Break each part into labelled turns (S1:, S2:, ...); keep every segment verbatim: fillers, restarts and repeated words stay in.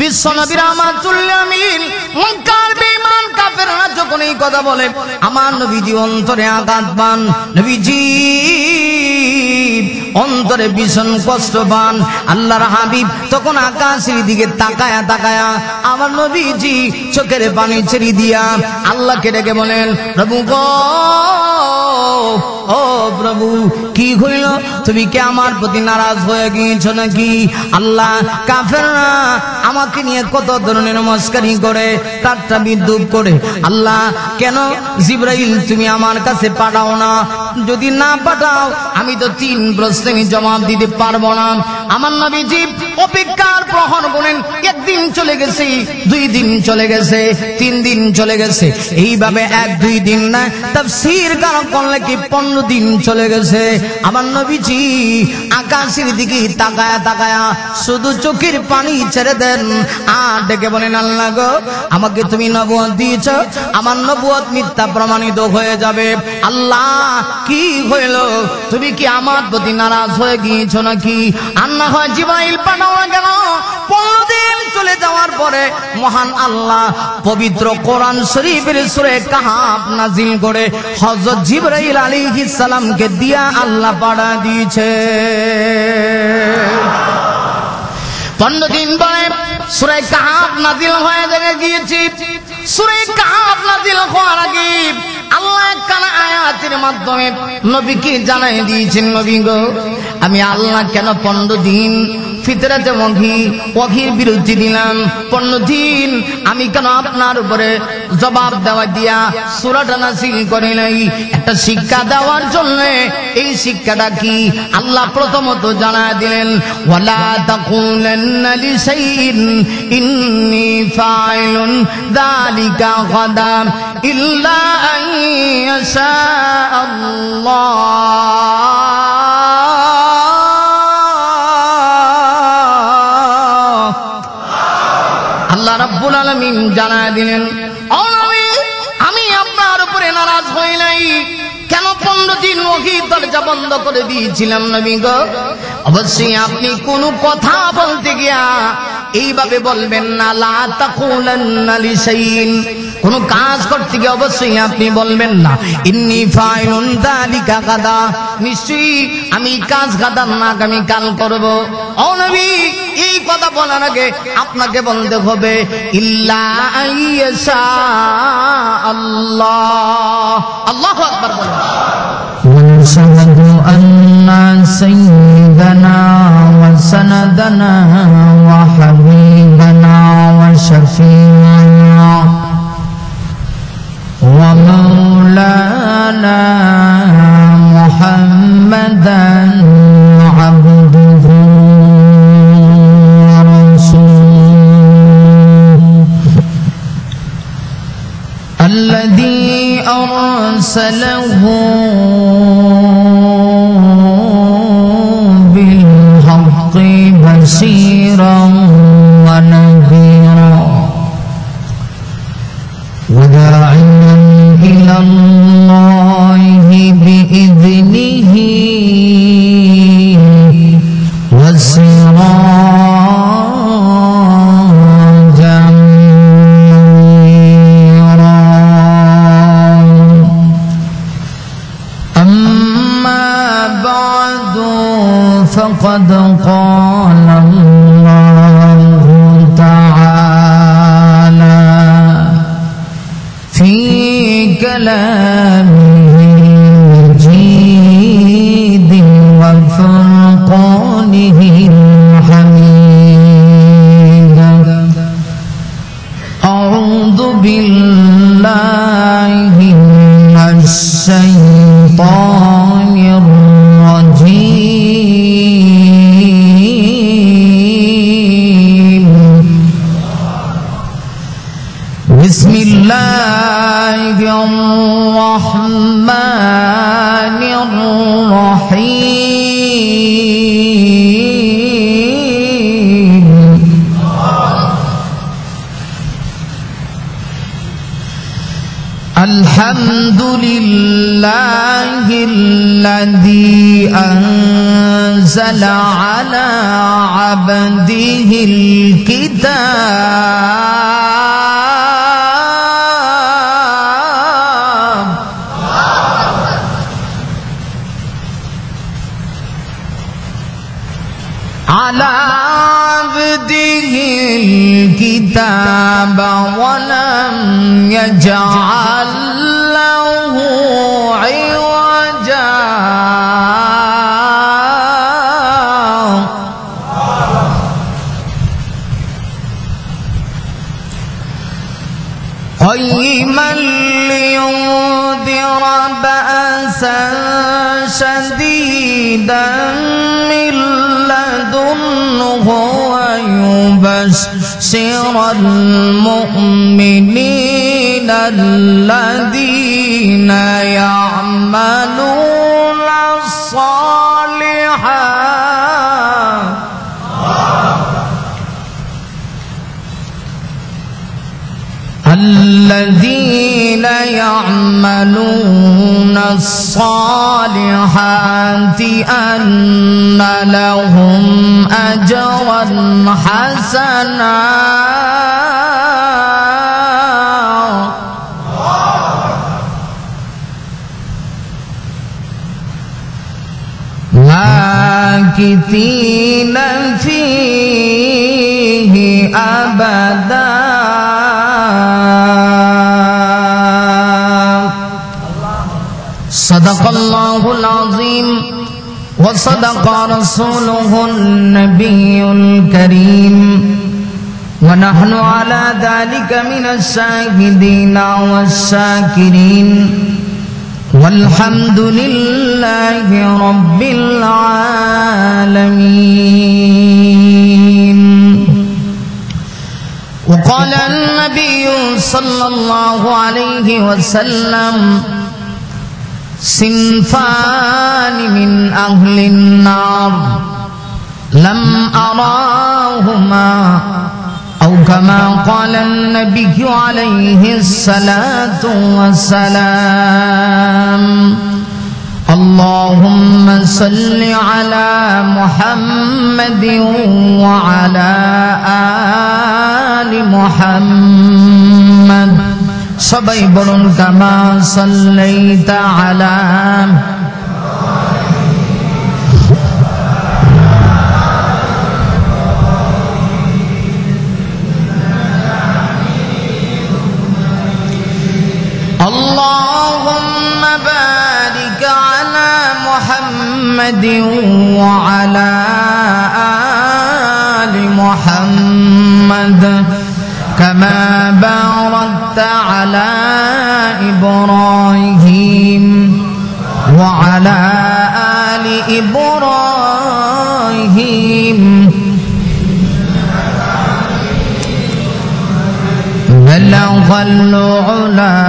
S1: বিশ্বনবী রাহমাতুল আমিন মক্কার বেঈমান কাফেররা যখন এই কথা বলে আমার নবীজি অন্তরে আঘাত পান, নবীজি অন্তরে ভীষণ কষ্ট পান। আল্লাহর হাবিব তখন আকাশের দিকে তাকায়া তাকায়া আমার নবীজি চোখের পানি ছেড়ে দিয়া আল্লাহকে ডেকে বলেন, প্রভু গো, ও প্রভু, কি হইল? তুমি কি আমার প্রতি নারাজ হয়ে গিয়েছো নাকি? আল্লাহ, কাফেররা আমাকে নিয়ে কত ধরনের মস্কারি করে, ঠাট্টা বিদ্রুপ করে। আল্লাহ, কেন জিবরাইল তুমি আমার কাছে পাঠাও না? যদি না পাঠাও আমি তো তিন প্রশ্নের জবাব দিতে পারবো না। আমার নবীজি অপেক্ষার প্রহর গুনেন, একদিন চলে গেছে, দুই দিন চলে গেছে, তিন দিন চলে গেছে, এইভাবে এক দুই দিন না, তাফসীর কারণ করলে কি পনেরো দিন চলে গেছে। আমার নবীজি আকাশের দিকে তাকায়া তাকায়া শুধু চোখের পানি ছেড়ে দেন আর ডেকে বলেন, আল্লাহ গো, আমাকে তুমি নবুয়ত দিয়েছ, আমার নবুয়ত মিথ্যা প্রমাণিত হয়ে যাবে। আল্লাহ, কি হইল? তুমি কি আমার প্রতি নারাজ হয়ে গিয়েছো নাকি? আর না হয় জিবরাইল পাঠাও না কেন? পনেরো দিন চলে যাওয়ার পরে মহান আল্লাহ পবিত্র কোরআন শরীফের সূরা কাহাফ নাজিল করে হযরত জিবরাইল আলাইহিস সালামকে দিয়া আল্লাহ পাঠা দিয়েছে। পনেরো দিন পরে সূরা কাহাফ নাজিল হয়ে গিয়েছে। সূরা কাহাফ নাজিল হওয়ার আগে আল্লাহ একখানা আয়াতের মাধ্যমে নবীকে জানাই দিয়েছেন, নবী গো, আমি আল্লাহ কেন পনেরো দিন ফিতরাতে ওয়াহি ওয়াহির বিরতি দিলাম? পনেরো দিন আমি কেন আপনার উপরে জবাব দেওয়া দিয়া সূরাটা নাযিল করি নাই? একটা শিক্ষা দেওয়ার জন্য। এই শিক্ষাটা কি? আল্লাহ প্রথমত জানায় দিলেন, ওয়ালা তাকুলান্না লিশাইইন ইন্নী ফাইলুন যালিকা গাদা ইল্লা আন ইয়াশা আল্লাহ। আল্লাহ রাব্বুল আলামিন জানায় দিলেন, ও নবী, আমি আপনার উপরে নারাজ হই নাই। কেন পনেরো দিন ওহী দরজা বন্ধ করে দিয়েছিলাম নবী গো? অবশ্যই আপনি কোনো কথা বলতে গিয়া এইভাবে বলবেন না, লা তাকুলান্না লিশাইইন, কোন কাজ করতে গিয়ে অবশ্যই আপনি বলবেন না ইন্নী ফাইলুন যালিকা গাদা, নিশ্চয়ই আমি কাজ গাদার না আগামী কাল করব। ও নবী, এই কথা বলার আগে আপনাকে বলতে হবে ইল্লা আইয়াশা আল্লাহ। আল্লাহু আকবার বলেন। ওয়ানশাহাদু আন্না সাইয়্যিদানা ওয়া সানাদানা ওয়া হাবিবানা ওয়া শাফি'ানা ওয়া মাওলানা মুহাম্মাদান আবদুহু ওয়া রাসূলুহু আল্লাযী আরসালাহু বিল হাক্কি বাশীরান ওয়া নাযীরা ওয়া দা'iyan ইলা আল্লাহি বিইذনিহি ওয়া সিরাজান মুনীরা। আম্মা বা'দু ফাকাদ ক্বালা আল্লাহু তাআলা ফি কালামিহি المجيد وفرقانه الحميد أعوذ بالله من الشيطان الرجيم بسم الله الرحمن الرحيم الحمد لله الذي أنزل على عبده الكتاب على عبده الكتاب ولم يجعل له عوجا قيما لينذر بأسا شديدا من لدنه ويبشر المؤمنين الذين يعملون الصالحات الذين يعملون الصالحات أن لهم أجرا حسنا ماكثين فيه أبدا. صدق الله العظيم وصدق رسوله النبي الكريم ونحن على ذلك من الشاهدين والشاكرين والحمد لله رب العالمين. وقال النبي صلى الله عليه وسلم صنفان من أهل النار لم أراهما أو كما قال النبي عليه الصلاة والسلام. اللهم صل على محمد وعلى آل محمد. সবাই বলুন কামা সাল্লাইতা আলা আল্লাহুম্মা বারিক আলা মুহাম্মাদিন ওয়া আলা আলি মুহাম্মাদ كما باركت على إبراهيم وعلى آل إبراهيم بلغ العلا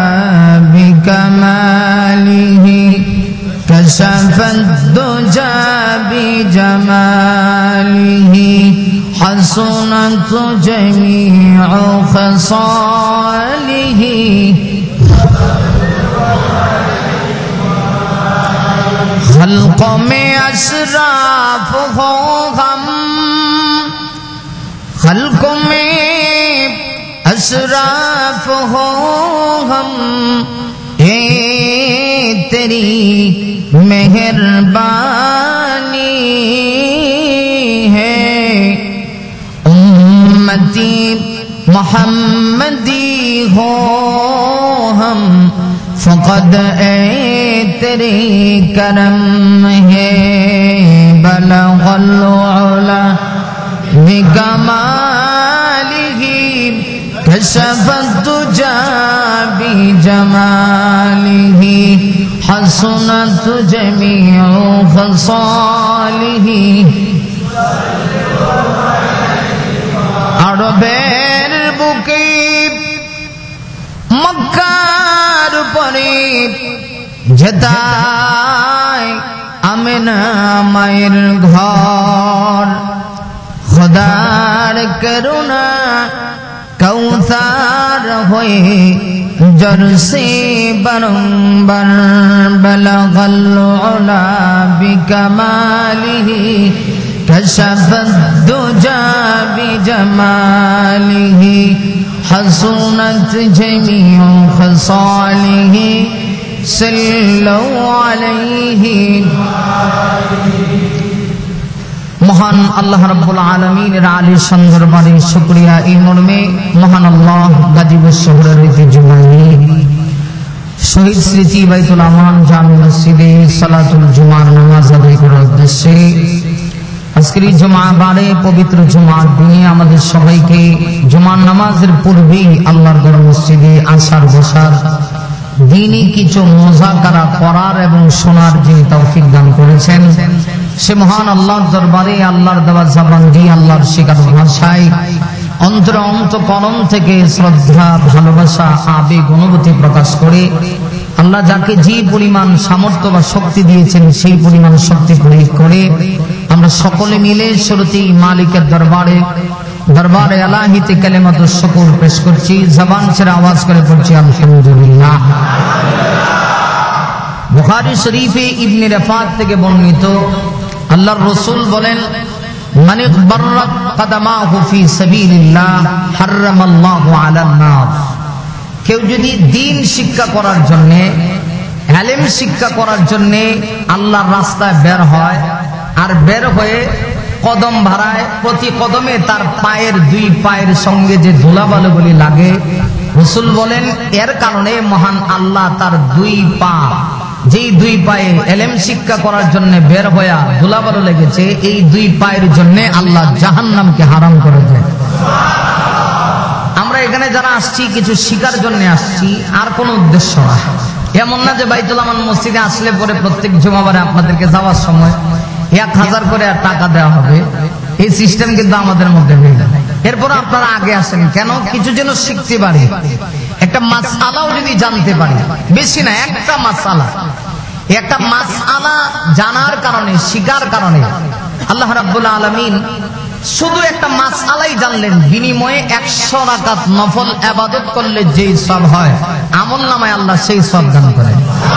S1: بكماله كشف الدجى بجماله حسنت جميع خصاله خلق میں اشراف ہو ہم خلق میں اشراف ہو ہم اے تیری مہربانی ہے امتی محمدی ہو ہم فقد اے تیرے کرم ہے بلغ العلا بکمالہ کشف الدجى بجمالہ حسنت جمیع خصالہ আরবের বুকে মক্কার পরে যেতায় আমেনা মায়ের ঘর খোদার করুণা কৌসার হয়ে जर से बरंबर बलगल उला बिकमालिही कशफत दुजा बिजमालिही हसूनत जमीउ खसालिही सल्लल्लाहु अलैहि। महान अल्लाह रब्बुल आलमीনের আলিশান দরবারে শুকরিয়া। এই মর্মে মহান আল্লাহ গাজীপুর শহরের ঐতিহ্যবাহী শহীদ স্মৃতি বাইতুল আমান জামে মসজিদে সালাতুল জুমার নামাজ আদায় করার উদ্দেশ্যে আজকের এই জুমাবারে পবিত্র জুমার দিনে আমাদের সবাইকে জুমার নামাজের পূর্বেই আল্লাহর ঘর মসজিদে আসার বসার দিনই কিছু মুযাকারা করার এবং শোনার যিনি তৌফিক দান করেছেন সে মহান আল্লাহর দরবারে আল্লাহর দেওয়া জবান দিয়ে আল্লাহর শেখানো ভাষায় অন্তর অন্তঃকরণ থেকে শ্রদ্ধা ভালোবাসা আবেগ অনুভূতি প্রকাশ করে আল্লাহ যাকে যে পরিমাণ সামর্থ্য বা শক্তি দিয়েছেন সেই পরিমাণ শক্তি প্রয়োগ করে আমরা সকলে মিলে শুরুতেই মালিকের দরবারে দরবারে আলাহিতে কালিমাতুশ শুকর পেশ করছি। জবান ছেড়ে আওয়াজ করে পড়ছি আলহামদুলিল্লাহ। বুখারী শরীফে ইবনে রাফাত থেকে বর্ণিত আল্লাহর রাসূল বলেন, মান ইকবাররাত কদমাহু ফি সাবিলিল্লাহ হারামাল্লাহু আলান নার। কেউ যদি দ্বীন শিক্ষা করার জন্য ইলম শিক্ষা করার জন্য আল্লাহর রাস্তায় বের হয় আর বের হয়ে কদম ভাড়ায় প্রতি কদমে তার পায়ের দুই পায়ের সঙ্গে যে ধুলাবালুগুলি লাগে, রাসূল বলেন এর কারণে মহান আল্লাহ তার দুই পা যেই দুই পায়ে ইলম শিক্ষা করার জন্য বের হয়ে ধুলাবালু লেগেছে এই দুই পায়ের জন্য আল্লাহ জাহান্নামকে হারাম করে দেয়। আমরা এখানে যারা আসছি কিছু শিকার জন্য আসছি, আর কোনো উদ্দেশ্য না। এমন না যে বাইতুল আমান মসজিদে আসলে পরে প্রত্যেক জুমাবারে আপনাদেরকে যাওয়ার সময় এক হাজার করে টাকা দেওয়া হবে, এই সিস্টেম কিন্তু আমাদের মধ্যে নেই। এরপর আপনারা আগে আসেন কেন? কিছু যেন শিখতে পারি, একটা মাসআলাও যদি জানতে পারি, বেশি না একটা মাসআলা, একটা মাসআলা জানার কারণে শিকার কারণে আল্লাহ রাব্বুল আলামিন শুধু একটা মাসআলাই জানলেন, বিনিময়ে একশো রাকাত নফল ইবাদত করলে যেই সওয়াব হয় আমলনামায় আল্লাহ সেই সওয়াব দান করেন।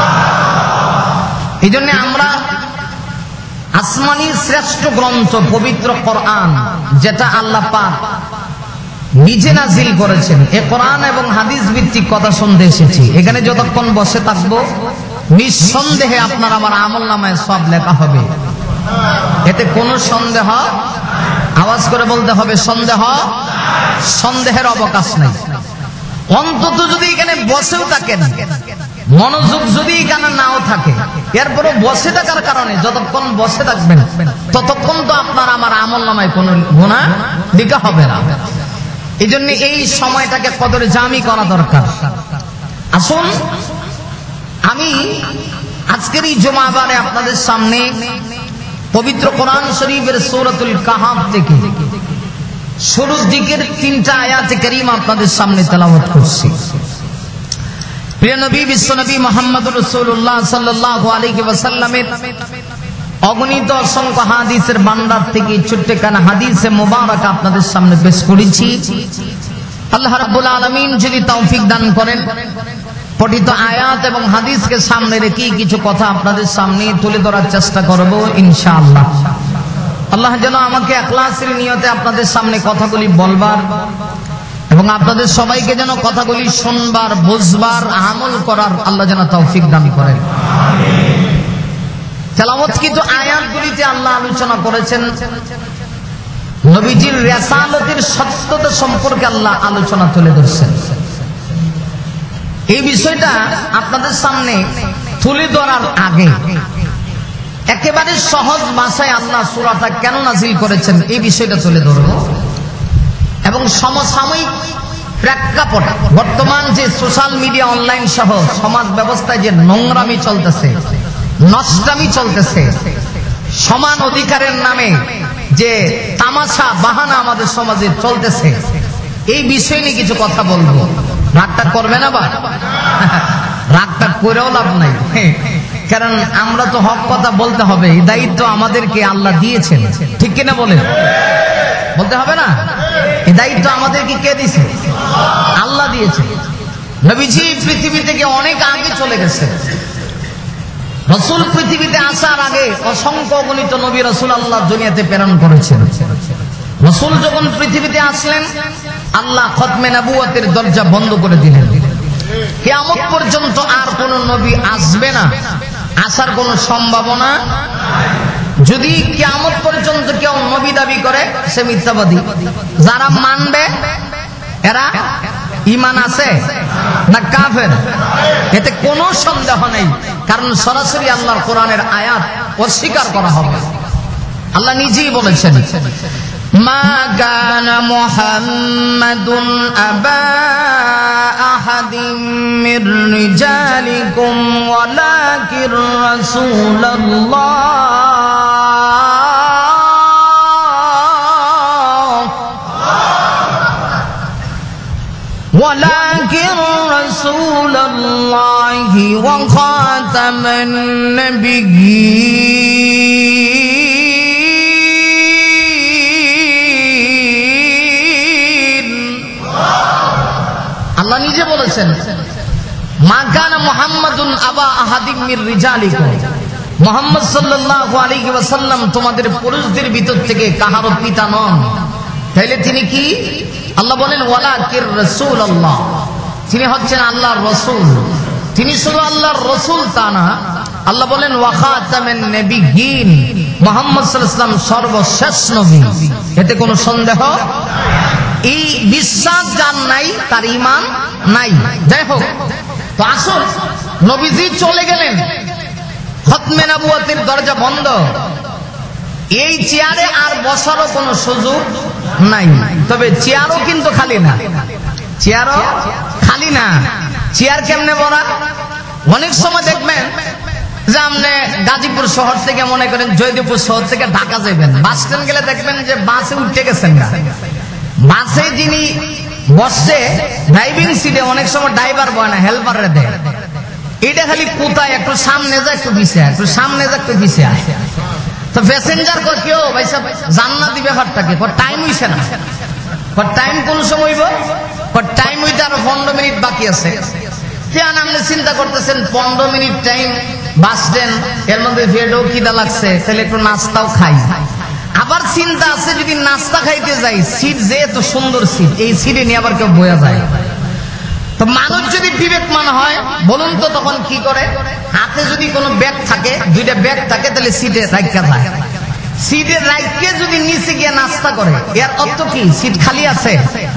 S1: এই জন্য আমরা আসমানি শ্রেষ্ঠ গ্রন্থ পবিত্র কোরআন যেটা আল্লাহ পাক নিজে নাজিল করেছেন, এই কোরআন এবং হাদিস ভিত্তিক কথা শুনতে এসেছি। এখানে যতক্ষণ বসে থাকবো নিঃসন্দেহে আপনার আমার আমলনামায় সওয়াব লেখা হবে, এতে কোনো সন্দেহ, আওয়াজ করে বলতে হবে সন্দেহ, সন্দেহের অবকাশ নাই। অন্তত যদি এখানে বসেও থাকেন, মনোযোগ যদি এখানে নাও থাকে, এরপরও বসে থাকার কারণে যতক্ষণ বসে থাকবেন ততক্ষণ তো আপনার আমার আমলনামায় কোনো গুনাহ লেখা হবে না। এই জন্য এই সময়টাকে কদরে জামি করা দরকার। আসুন আমি আজকের এই জুমাবারে আপনাদের সামনে পবিত্র কোরআন শরীফের সূরাতুল কাহাফ থেকে শুরুর দিকের তিনটা আয়াতে কারীমা আপনাদের সামনে তেলাওয়াত করছি। প্রিয় নবী বিশ্বনবী মুহাম্মদুর রাসূলুল্লাহ সাল্লাল্লাহু আলাইহি ওয়াসাল্লামের অগণিত অসংখ্য হাদিসের ভান্ডার থেকে ছোট্টখানা হাদিসে মুবারাকা আপনাদের সামনে পেশ করেছি। আল্লাহ রাব্বুল আলামিন যদি তৌফিক দান করেন পঠিত আয়াত এবং হাদিসকে সামনে রেখে কিছু কথা আপনাদের সামনে তুলে ধরার চেষ্টা করব ইনশাআল্লাহ। আল্লাহ যেন আমাকে ইখলাসের নিয়তে আপনাদের সামনে কথাগুলি বলবার এবং আপনাদের সবাইকে যেন কথাগুলি শুনবার, বুঝবার, আমল করার আল্লাহ যেন তৌফিক দান করেন। আমিন। তেলাওয়াতকৃত আয়াতগুলিতে আল্লাহ আলোচনা করেছেন নবীজির রিসালাতের সত্যতা সম্পর্কে আল্লাহ আলোচনা তুলে ধরছেন। এই বিষয়টা আপনাদের সামনে তুলে ধরার আগে একেবারে সহজ ভাষায় আল্লাহ সূরাটা কেন নাযিল করেছেন এই বিষয়টা তুলে ধরব এবং সমসাময়িক প্রেক্ষাপট, বর্তমান যে সোশ্যাল মিডিয়া অনলাইন সহ সমাজ ব্যবস্থায় যে নোংরামি চলতেছে, নষ্টামি চলতেছে, সমান অধিকারের নামে যে তামাশা বাহানা আমাদের সমাজে চলতেছে, এই বিষয় নিয়ে কিছু কথা বলবো। রাগটা করবে না বা রাগটা করেও লাভ নাই, কারণ আমরা তো হক কথা বলতে হবে, এই দায়িত্ব আমাদেরকে আল্লাহ দিয়েছেন, ঠিক কিনা বলেন? বলতে হবে না? এই দায়িত্ব আমাদেরকে কে দিয়েছে? আল্লাহ দিয়েছে। নবীজি পৃথিবী থেকে অনেক আগে চলে গেছে। রাসূল পৃথিবীতে আসার আগে অসংখ্য অগণিত নবী রাসূল আল্লাহ দুনিয়াতে প্রেরণ করেছেন। রাসূল যখন পৃথিবীতে আসলেন, আল্লাহ খতমে নবুয়তের দরজা বন্ধ করে দিলেন। কিয়ামত পর্যন্ত আর কোন নবী আসবে না, আসার কোন সম্ভাবনা। যদি কিয়ামত পর্যন্ত কেউ নবী দাবি করে, সে মিথ্যাবাদী। যারা মানবে এরা ঈমান আছে না কাফের, এতে কোনো সন্দেহ নেই। কারণ সরাসরি আল্লাহর কোরআনের আয়াত অস্বীকার করা হবে। আল্লাহ নিজেই বলেছেন, মা কানা মুহাম্মাদুন আবা আহাদিম মির রিজালিকুম ওয়ালাকির রাসূলুল্লাহ ওয়ালাকির রাসূলুল্লাহি ওয়া খাতামান নাবিয়্যিন। আল্লাহ নিজে বলেছেন, মা কানা মুহাম্মাদুন আবা আহাদিম মির রিজালিকুম, মুহাম্মদ সাল্লাল্লাহু আলাইহি ওয়াসাল্লাম তোমাদের পুরুষদের ভিতর থেকে কাহারও পিতা নন। তাইলে তিনি কি? আল্লাহ বলেন ওয়ালাকির রাসূলুল্লাহ, তিনি হচ্ছেন আল্লাহর রাসূল। তিনি শুধু আল্লাহর রাসূল তা না, আল্লাহ বলেন ওয়া খাতামান নাবিয়্যিন, মুহাম্মদ সাল্লাল্লাহু আলাইহি ওয়াসাল্লাম সর্বশেষ নবী। এতে কোনো সন্দেহ? এই বিশ্বাস যার নাই তার ঈমান নাই। যাই হোক, তো আসল নবীজি চলে গেলেন, খতমে নবুয়তের দরজা বন্ধ। এই চেয়ারে আর বসারও কোনো সুযোগ নাই। তবে চেয়ারও কিন্তু খালি না, চেয়ারও খালি না। চেয়ার কেমনে ভরা? অনেক সময় দেখবেন যে আপনি গাজীপুর শহর থেকে মনে করেন জয়দেবপুর শহর থেকে ঢাকা যাবেন, বাস স্ট্যান্ড গেলে দেখবেন যে বাসে উঠে গেছেন না। বাসে যিনি বসছে ড্রাইভিং সিটে অনেক সময় ড্রাইভার বয় না, হেল্পারে দেয়। এটা খালি কোথায় একটু সামনে যায় একটু পিছিয়ে, একটু সামনে যায় একটু পিছিয়ে আসে। তো প্যাসেঞ্জার কয় কেউ ভাই সাহেব জান্নাতি ব্যাপারটা কি? টাইম হইছে না। টাইম কোন সময় টাইম হইতে আরো পনেরো মিনিট বাকি আছে। আপনি চিন্তা করতেছেন পনেরো মিনিট টাইম বাস স্ট্যান্ড, এর মধ্যে ভেড়ও খিদা লাগছে, তাহলে একটু নাস্তাও খাই। আবার চিন্তা আছে যদি নাস্তা খাইতে যাই, সিট যে এত সুন্দর সিট, এই সিটে নিয়ে আবার কেউ বয়া যায়। তো মানুষ যদি বিবেকমান হয় বলুন তো তখন কি করে? হাতে যদি কোনো ব্যাগ থাকে, দুইটা ব্যাগ থাকে, তাহলে সিটে রাখা যায়। সিটে রাখতে যদি নিচে গিয়ে নাস্তা করে, এর অর্থ কি? সিট খালি আছে।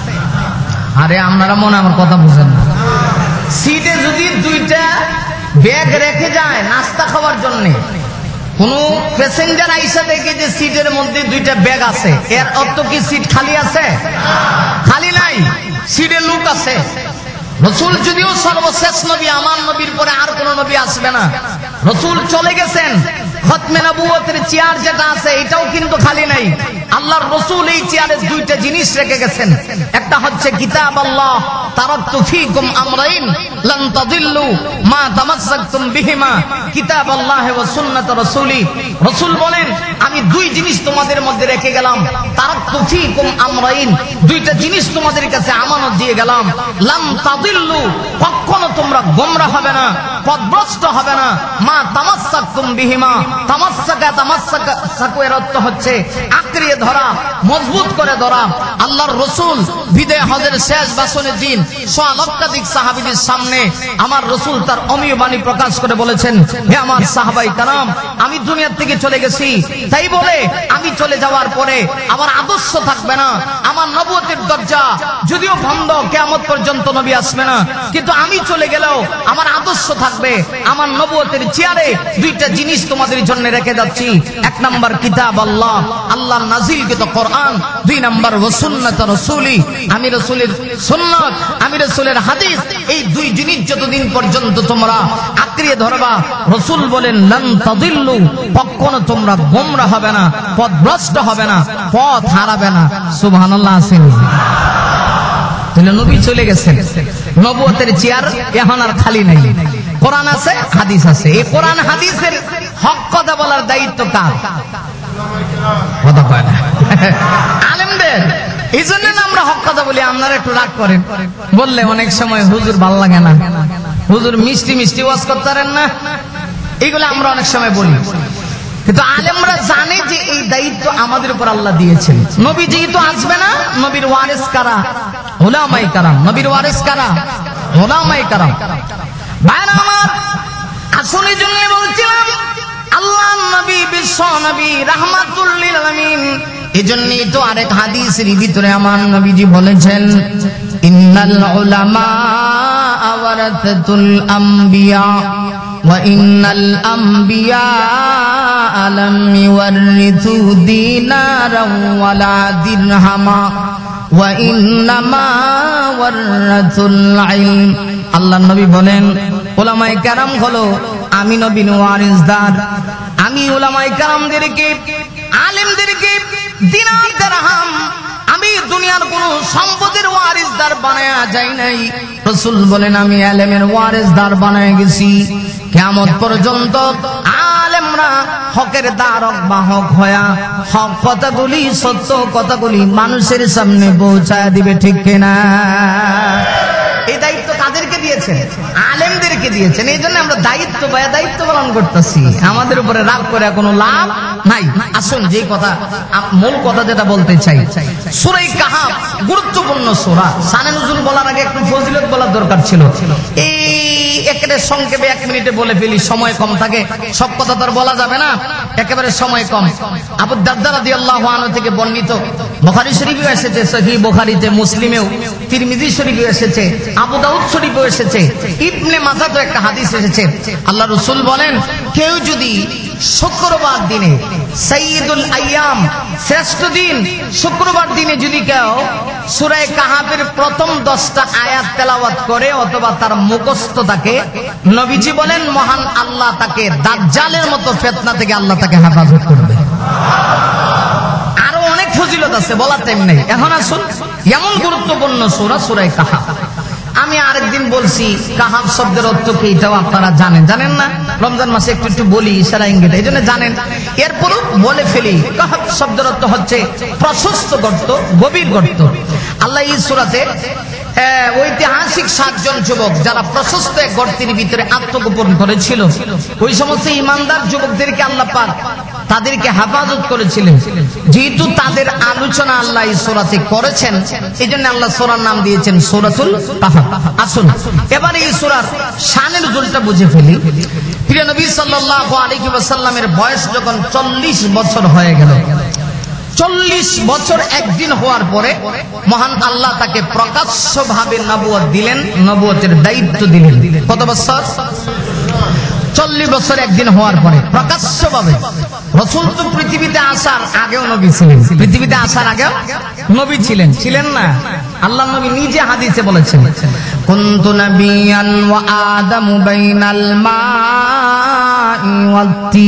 S1: আরে আপনারা মনে আমার কথা বুঝেন না। সিটে যদি দুইটা ব্যাগ রেখে যায় নাস্তা খাওয়ার জন্য, কোন প্যাসেঞ্জার আইসা দেখে যে সিটের মধ্যে দুইটা ব্যাগ আছে, এর অর্থ কি সিট খালি আছে? খালি নাই, সিটে লোক আছে। রাসূল যদিও সর্বশেষ নবী, আমার নবীর পরে আর কোন নবী আসবে না। রাসূল চলে গেছেন, খতমে নবুয়তের চেয়ার যেটা আছে এটাও কিন্তু খালি নাই। আল্লাহর রাসূল এই চেয়ারে দুইটা জিনিস রেখে গেছেন। একটা হচ্ছে কিতাব আল্লাহ, তারাকতু ফীকুম আমরাইন লান তাদিল্লু মা তামাসসাকতুম বিহিমা, কিতাব আল্লাহ ওয়া সুন্নাত রাসূলি। রাসূল বলেন আমি দুই জিনিস তোমাদের মধ্যে রেখে গেলাম, তারাকতু ফীকুম আমরাইন, দুইটা জিনিস তোমাদের কাছে আমানত দিয়ে গেলাম। লান তাদিল্লু, কখনো তোমরা গোমরা হবে না, পথভ্রষ্ট হবে না। মা তামাসসাকতুম বিহিমা, তামাসসাকা তামাসসাকা সাকু এর অর্থ হচ্ছে আঁকড়িয়ে ধরা, মজবুত করে ধরা। আল্লাহর রাসূল বিদায় হজের শেষ ভাষণের দিন সোয়া লক্ষাধিক সাহাবীদের সামনে আমার রাসূল তার অমীয় বাণী প্রকাশ করে বলেছেন, হে আমার সাহাবায়ে কেরাম, আমি দুনিয়া থেকে চলে গেছি, তাই বলে আমি চলে যাওয়ার পরে আমার আদর্শ থাকবে না। আমার নবুয়তের দরজা যদিও বন্ধ, কিয়ামত পর্যন্ত নবী আসবে না, কিন্তু আমি চলে গেলেও আমার আদর্শ থাকবে। আমার নবুয়তের চেয়ারে দুইটা জিনিস তোমাদের জন্য রেখে যাচ্ছি। এক নাম্বার কিতাব আল্লাহ, আল্লাহর নাজিলকৃত কোরআন। দুই নাম্বার ওয়া সুন্নাত রাসূলি, আমি রাসূলের সুন্নাত, আমি রাসূলের হাদিস। এই দুই জিনিস যতদিন পর্যন্ত তোমরা আঁকড়িয়ে ধরবা, রাসূল বলেন লান তাদিল্লু, কখনো তোমরা গোমরা হবে না, পথভ্রষ্ট হবে না, পথ হারাবে না। সুবহানাল্লাহ। আসেন তাহলে নবী চলে গেছেন, নবুয়তের চেয়ার এখন আর খালি নাই। কোরআন আছে, হাদিস আছে। এই কোরআন হাদিসের হক কথা বলার দায়িত্ব কার? কথা কয় না আলেমদের। এই জন্য আমরা হক কথা বলি, আপনারা একটু রাগ করেন বললে অনেক সময় হুজুর ভাল লাগে না, হুজুর মিষ্টি মিষ্টি ওয়াজ করতে পারেন না, এইগুলো আমরা অনেক সময় বলি। কিন্তু আলেমরা জানে যে এই দায়িত্ব আমাদের উপর আল্লাহ দিয়েছেন। নবী যেহেতু আসবে না, নবীর ওয়ারিস কারা? উলামায়ে কেরাম। নবীর ওয়ারিস কারা? উলামায়ে কেরাম। ভাইরা আমার, আসলে জন্য বলছিলাম আল্লাহর নবী বিশ্ব নবী রাহমাতুল লিল আলামিন। এজন্যই তো আরেক হাদিসের ভিতরে আমার নবীজি বলেছেন, ইন্নাল উলামা ওয়ারাসাতুল আম্বিয়া ওয়া ইন্নাল আম্বিয়া লাম ইওয়ারিসু দিনারাও ওয়ালা দিরহামা ওয়া ইন্নামা ওয়ারাসাতুল ইলম। আল্লাহর নবী বলেন, উলামায়ে কেরাম হলো আমি নবীর ওয়ারিসদার। আমি উলামায়ে কেরামদেরকে, আলেমদেরকে দিনার দিরহাম, আমি দুনিয়ার কোন সম্পদের ওয়ারিসদার বানায়া যাই নাই। রাসূল বলেন, আমি আলেমের ওয়ারিসদার বানায় গেছি। কিয়ামত পর্যন্ত আলেমরা হকের দ্বারক বাহক হয়া হক কথাগুলি, সত্য কথাগুলি মানুষের সামনে পৌঁছায় দিবে, ঠিক কিনা? এই দায়িত্ব কাদেরকে দিয়েছেন? আলেমদেরকে দিয়েছেন। এই জন্য আমরা দায়িত্ব পায় দায়িত্ব পালন করতেছি। আমাদের উপরে রাগ করে কোনো লাভ নাই। আসুন যে কথা, মূল কথা যেটা বলতে চাই, সূরা কাহাফ গুরুত্বপূর্ণ সূরা। শানে নুজুল বলার আগে একটু ফজিলত বলার দরকার ছিল। এই একেবারে সংক্ষেপে এক মিনিটে বলে ফেলি, সময় কম থাকে, সব কথা তো আর বলা যাবে না, একেবারে সময় কম। আবু দারদা রাদিয়াল্লাহু আনহু থেকে বর্ণিত, বুখারী শরীফেও এসেছে, সহিহ বুখারীতে, মুসলিমেও, তিরমিজি শরীফেও এসেছে, আবু দাউদ শরীফেও এসেছে, ইবনে মাজাহতেও একটা হাদিস এসেছে। আল্লাহ রাসূল বলেন, কেউ যদি শুক্রবার দিনে, সাইয়্যিদুল আইয়াম, শ্রেষ্ঠ দিন, শুক্রবার দিনে যদি কেউ সূরা কাহাফের প্রথম দশটা আয়াত তেলাওয়াত করে অথবা তার মুখস্থ থাকে, নবীজি বলেন মহান আল্লাহ তাকে দাজ্জালের মতো ফিতনা থেকে আল্লাহ তাকে হেফাজত করবে। আরো অনেক ফজিলত আছে, বলার টাইম নেই। এখন আসুন, এমন গুরুত্বপূর্ণ সূরা সূরা কাহাফ। আমি আরেকদিন বলছি কাহাফ শব্দের অর্থ কি, এটাও আপনারা জানেন, জানেন না? রমজান মাসে একটু একটু বলি ইশারা ইঙ্গিতে, এই জন্য জানেন। এরপরও বলে ফেলি, কাহাফ শব্দের অর্থ হচ্ছে প্রশস্ত গর্ত, গভীর গর্ত। আল্লাহ এই সূরাতে ঐতিহাসিক সাতজন যুবক যারা প্রশস্ত এক গর্তের ভিতরে আত্মগোপন করেছিল, ওই সমস্ত ইমানদার যুবকদেরকে আল্লাহ পাক তাদেরকে হেফাজত করেছিলেন। যেহেতু তাদের আলোচনা আল্লাহ এই সূরাতে করেছেন, এই জন্য আল্লাহ সূরার নাম দিয়েছেন সূরাতুল কাহাফ। আসুন এবার এই সূরার শানের নুজুলটা বুঝে ফেলি। প্রিয় নবী সাল্লাল্লাহু আলাইহি ওয়াসাল্লামের বয়স যখন চল্লিশ বছর হয়ে গেল, চল্লিশ বছর একদিন হওয়ার পরে মহান আল্লাহ তাকে প্রকাশ্যভাবে নবুয়ত দিলেন, নবুয়তের দায়িত্ব দিলেন। কত বছর? চল্লিশ বছর একদিন হওয়ার পরে প্রকাশ্যভাবে। রাসূল তো পৃথিবীতে আসার আগেও নবী ছিলেন, পৃথিবীতে আসার আগেও নবী ছিলেন, ছিলেন না? আল্লাহ নবী নিজে হাদিসে বলেছেন, কুনতু নাবিয়ান ওয়া আদামু বাইনাল মাই ওয়াত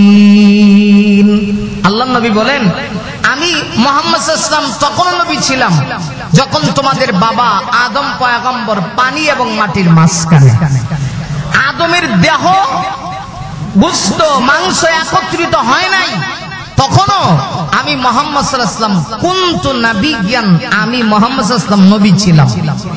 S1: তিন। আল্লাহ নবী বলেন, আমি মুহাম্মদ সাল্লাল্লাহু আলাইহি ওয়াসাল্লাম তখন নবী ছিলাম যখন তোমাদের বাবা আদম পয়গম্বর পানি এবং মাটির মাঝখানে। আদমের দেহ, গোশত, মাংস একত্রিত হয় নাই, তখনও আমি মুহাম্মদ সাল্লাল্লাহু আলাইহি ওয়াসাল্লাম কুনতু নাবিয়ান, আমি মুহাম্মদ সাল্লাল্লাহু আলাইহি ওয়াসাল্লাম নবী ছিলাম।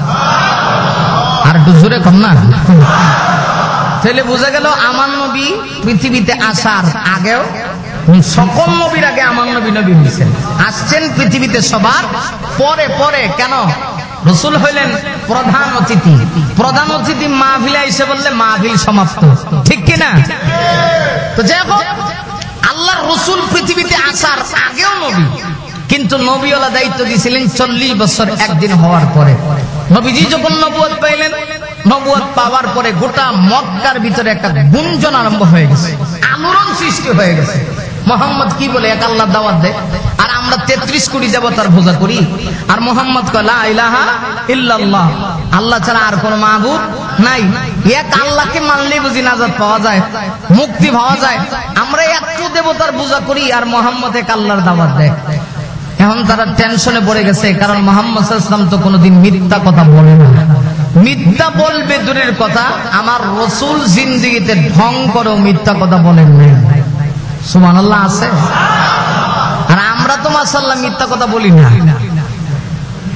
S1: আর একটু জোরে কম না? তাহলে বোঝা গেল আমার নবী পৃথিবীতে আসার আগেও, সকল নবীর আগে আমার নবী নবী হয়েছেন, আসছেন পৃথিবীতে সবার পরে পরে। কেন? রাসূল হইলেন প্রধান অতিথি। প্রধান অতিথি মাহফিলে এসে বললে মাহফিল সমাপ্ত, ঠিক কিনা? তো যাই হোক, আল্লাহর রাসূল পৃথিবীতে আসার আগেও নবী, কিন্তু নবীওয়ালা দায়িত্ব দিয়েছিলেন চল্লিশ বছর একদিন হওয়ার পরে। নবীজি যখন নবুয়ত পাইলেন, নবুয়ত পাওয়ার পরে গোটা মক্কার ভিতরে একটা গুঞ্জন আরম্ভ হয়ে গেছে, আলোড়ন সৃষ্টি হয়ে গেছে। মোহাম্মদ কি বলে এক আল্লাহর দাওয়াত দেয়, আর আমরা তেত্রিশ কোটি দেবতার পূজা করি, আর মোহাম্মদ কয় লা ইলাহা ইল্লাল্লাহ, আল্লাহ ছাড়া আর কোন মাবুদ নাই। এক আল্লাহকে মানলে বুঝি নাজাত পাওয়া যায়, মুক্তি পাওয়া যায়। আমরা একটু দেবতার পূজা করি, আর মোহাম্মদ এক আল্লাহর দাওয়াত দেয়। এখন তারা টেনশনে পড়ে গেছে, কারণ মুহাম্মদ সাল্লাল্লাহু আলাইহি ওয়াসাল্লাম তো কোনোদিন মিথ্যা কথা বলে না। মিথ্যা বলবে দূরের কথা, আমার রাসূল জিন্দেগিতে ঢং করে মিথ্যা কথা বলেন না। সুবহানাল্লাহ আছে। আর আমরা তো মাশাআল্লাহ মিথ্যা কথা বলি না।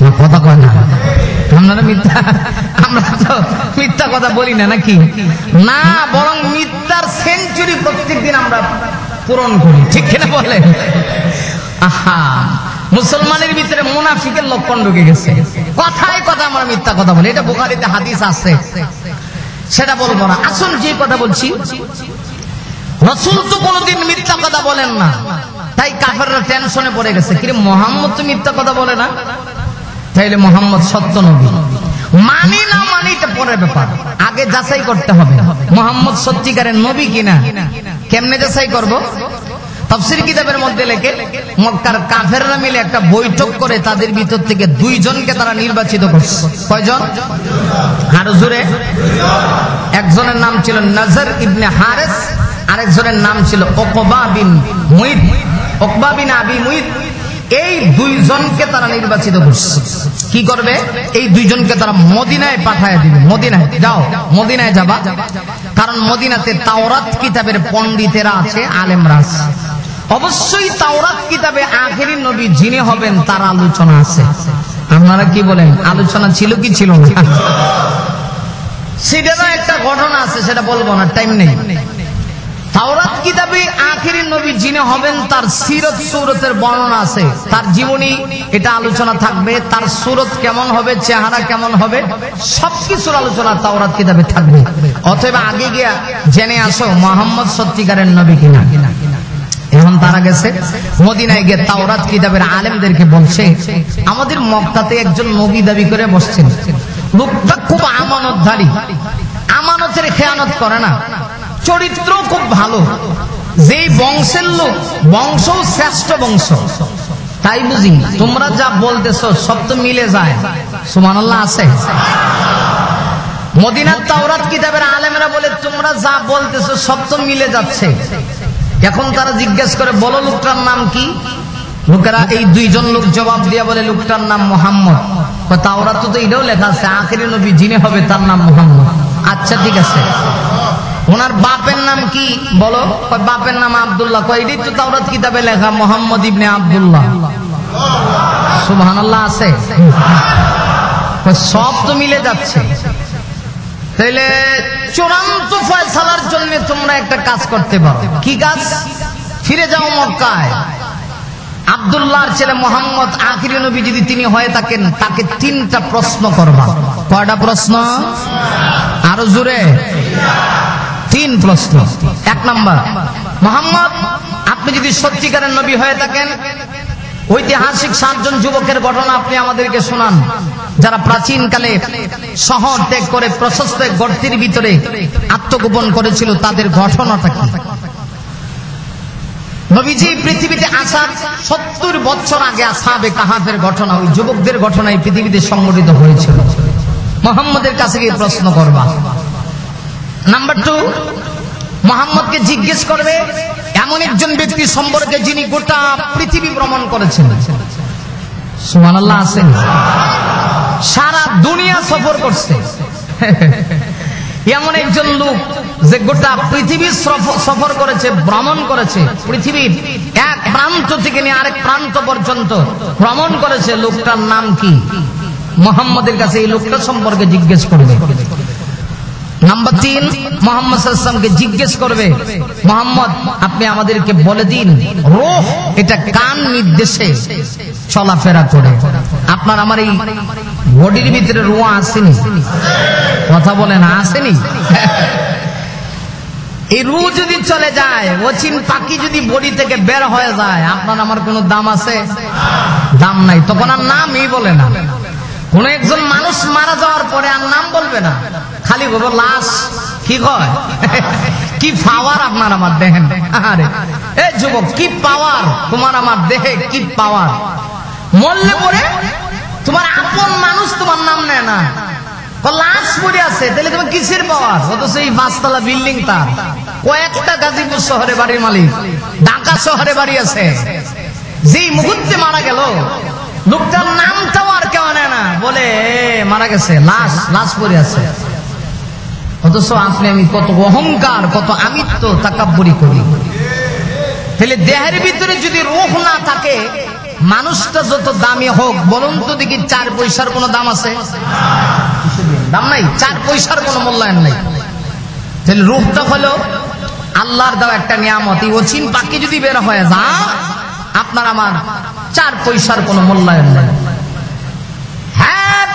S1: কথা কয় না, আপনারা মিথ্যা, আমরা তো মিথ্যা কথা বলি না নাকি? না, বরং মিথ্যার সেঞ্চুরি প্রত্যেক দিন আমরা পূরণ করি, ঠিক কিনা বলে? আহা, মুসলমানের ভিতরে মুনাফিকের লক্ষণ ঢুকে গেছে, কথায় কথা আমরা মিথ্যা কথা বলি। এটা বুখারীতে হাদিস আছে, সেটা বলবো না। আসুন যে কথা বলছি, রাসূল তো কোনোদিন মিথ্যা কথা বলেন না, তাই কাফেররা টেনশনে পড়ে গেছে, কিরে মুহাম্মদ তো মিথ্যা কথা বলে না, তাইলে মুহাম্মদ সত্য নবী। মানি না মানি এটা পরের ব্যাপার, আগে যাচাই করতে হবে মুহাম্মদ সত্যিকারের নবী কিনা। কেমনে যাচাই করব? তাফসীর কিতাবের মধ্যে লেখে, মক্কার কাফেররা মিলে একটা বৈঠক করে তাদের ভিতর থেকে দুইজনকে তারা নির্বাচিত করছে। কয়জন? আরো জোরে। একজনের নাম ছিল নজর ইবনে হারিস, আরেকজনের নাম ছিল উকবা বিন মুইত, উকবা বিন আবি মুইত। এই দুইজনকে তারা নির্বাচিত করছে। কি করবে? এই দুইজনকে তারা মদিনায় পাঠায় দিবে। মদিনায় যাও, মদিনায় যাবা, কারণ মদিনাতে তাওরাত কিতাবের পণ্ডিতেরা আছে, আলেমরা আছে। অবশ্যই তাওরাত কিতাবে আখেরি নবী যিনি হবেন তার আলোচনা আছে। আপনারা কি বলেন, আলোচনা ছিল কি ছিল না? সেটারও একটা ঘটনা আছে, সেটা বলবো না, টাইম নেই। তাওরাত কিতাবে আখেরি নবী যিনি হবেন তার সিরত সূরতের বর্ণনা আছে, তার জীবনী এটা আলোচনা থাকবে, তার সূরত কেমন হবে, চেহারা কেমন হবে, সবকিছুর আলোচনা তাওরাত কিতাবে থাকবে। অতএব আগে গিয়া জেনে আসো মুহাম্মদ সত্যিকারের নবী কিনা। এখন তারা গেছে মদিনায় গিয়ে তাওরাত কিতাবের আলেমদেরকে বলছে, আমাদের মক্কাতে একজন নবী দাবি করে বসছেন, লোকটা খুব আমানতধারী, আমানতের খেয়ানত করে না, চরিত্র খুব ভালো, যেই বংশের লোক, বংশ শ্রেষ্ঠ বংশ, তাই বুঝি তোমরা যা বলতেছো সব তো মিলে যায়। সুবহানাল্লাহ আছে। মদিনার তাওরাত কিতাবের আলেমরা বলে, তোমরা যা বলতেছো সব তো মিলে যাচ্ছে। এখন তারা জিজ্ঞেস করে, বলো লোকটার নাম কি? লোকেরা, এই দুইজন লোক জবাব দিয়া বলে, লোকটার নাম মুহাম্মদ। তাওরাত তো এটাও লেখা আছে আখেরি নবী যিনি হবে তার নাম মুহাম্মদ। আচ্ছা ঠিক আছে, ওনার বাপের নাম কি বলো? বাপের নাম আব্দুল্লাহ। কয় এটাই তো তাওরাত কিতাবে লেখা, মুহাম্মদ ইবনে আব্দুল্লাহ। সুবহানাল্লাহ আছে। সব তো মিলে যাচ্ছে। তাইলে চূড়ান্ত ফয়সালার জন্য তোমরা একটা কাজ করতে পারো। কি কাজ? ফিরে যাও মক্কায়, আব্দুল্লাহর ছেলে মুহাম্মদ আখিরি নবী যদি তিনি হয়ে থাকেন, তাকে তিনটা প্রশ্ন করবা। কয়টা প্রশ্ন? আরো জোরে। তিন প্রশ্ন। এক নাম্বার, মুহাম্মদ আপনি যদি সত্যিকারের নবী হয়ে থাকেন, ঐতিহাসিক সাতজন যুবকের ঘটনা আপনি আমাদেরকে শোনান, যারা প্রাচীন কালে শহর ত্যাগ করে প্রশস্ত গর্তের ভিতরে আত্মগোপন করেছিল, তাদের ঘটনাটা কি? নবীজি পৃথিবীতে আসার সত্তর বছর আগে আসহাবে কাহাফের ঘটনা, ওই যুবকদের ঘটনায় পৃথিবীতে সংঘটিত হয়েছিল। মুহাম্মদের কাছে গিয়ে প্রশ্ন করবা। নাম্বার টু, মুহাম্মদকে জিজ্ঞেস করবে এমন একজন ব্যক্তি সম্পর্কে যিনি গোটা পৃথিবী ভ্রমণ করেছেন। সুবহানাল্লাহ আছে। সারা দুনিয়া সফর করছে, এমন একজন লোক যে গোটা পৃথিবী সফর করেছে, ভ্রমণ করেছে, পৃথিবীর এক প্রান্ত থেকে নিয়ে আরেক প্রান্ত পর্যন্ত ভ্রমণ করেছে। লোকটার নাম কি? মুহাম্মদের কাছে এই লোকটা সম্পর্কে জিজ্ঞেস করবে। নাম্বার তিন, মুহাম্মদ সাল্লাল্লাহু আলাইহি ওয়াসাল্লামকে জিজ্ঞেস করবে, মুহাম্মদ আপনি আমাদেরকে বলে দিন, রূহ এটা কার নির্দেশে চলাফেরা করে? আপনার আমার এই বডির ভিতরে রূহ আসেনি? কথা বলে না, আসেনি? এই রূহ যদি চলে যায়, ওচিন পাখি যদি বডি থেকে বের হয়ে যায়, আপনার আমার কোনো দাম আছে? দাম নাই। তখন আর নামই বলে না। কোন একজন মানুষ মারা যাওয়ার পরে আর নাম বলবে না, খালি বলবো লাশ। কি কয়? কি পাওয়ার আপনার আমার দেখেন। আরে এই যুবক, কি পাওয়ার তোমার আমার দেহে, কি পাওয়ার! মরলে পরে তোমার আপন মানুষ তোমার নাম নেয় না, লাশ পড়ে আছে, তাহলে তোমার কিসের পাওয়ার? অথচ এই পাঁচতলা বিল্ডিং তার, কয়েকটা গাজীপুর শহরে বাড়ির মালিক, ঢাকা শহরে বাড়ি আছে। যেই মুহূর্তে মারা গেল, লোকটার নামটাও আর কেউ নেয় না, বলে মারা গেছে, লাশ লাশ পড়ে আছে। অথচ আপনি আমি কত অহংকার, কত আমিত্ব, তাকাব্বুরি করি। তাহলে দেহের ভিতরে যদি রূহ না থাকে, মানুষটা যত দামি হোক, বলুন তো দেখি চার পয়সার কোনো দাম আছে? দাম নাই, চার পয়সার কোনো মূল্যায়ন নাই। তাহলে রূপটা হলো আল্লাহর দেওয়া একটা নিয়ামত। এই অচিন পাখি যদি বের হয়ে যা, আপনার আমার চার পয়সার কোনো মূল্যায়ন নেই। হ্যাঁ,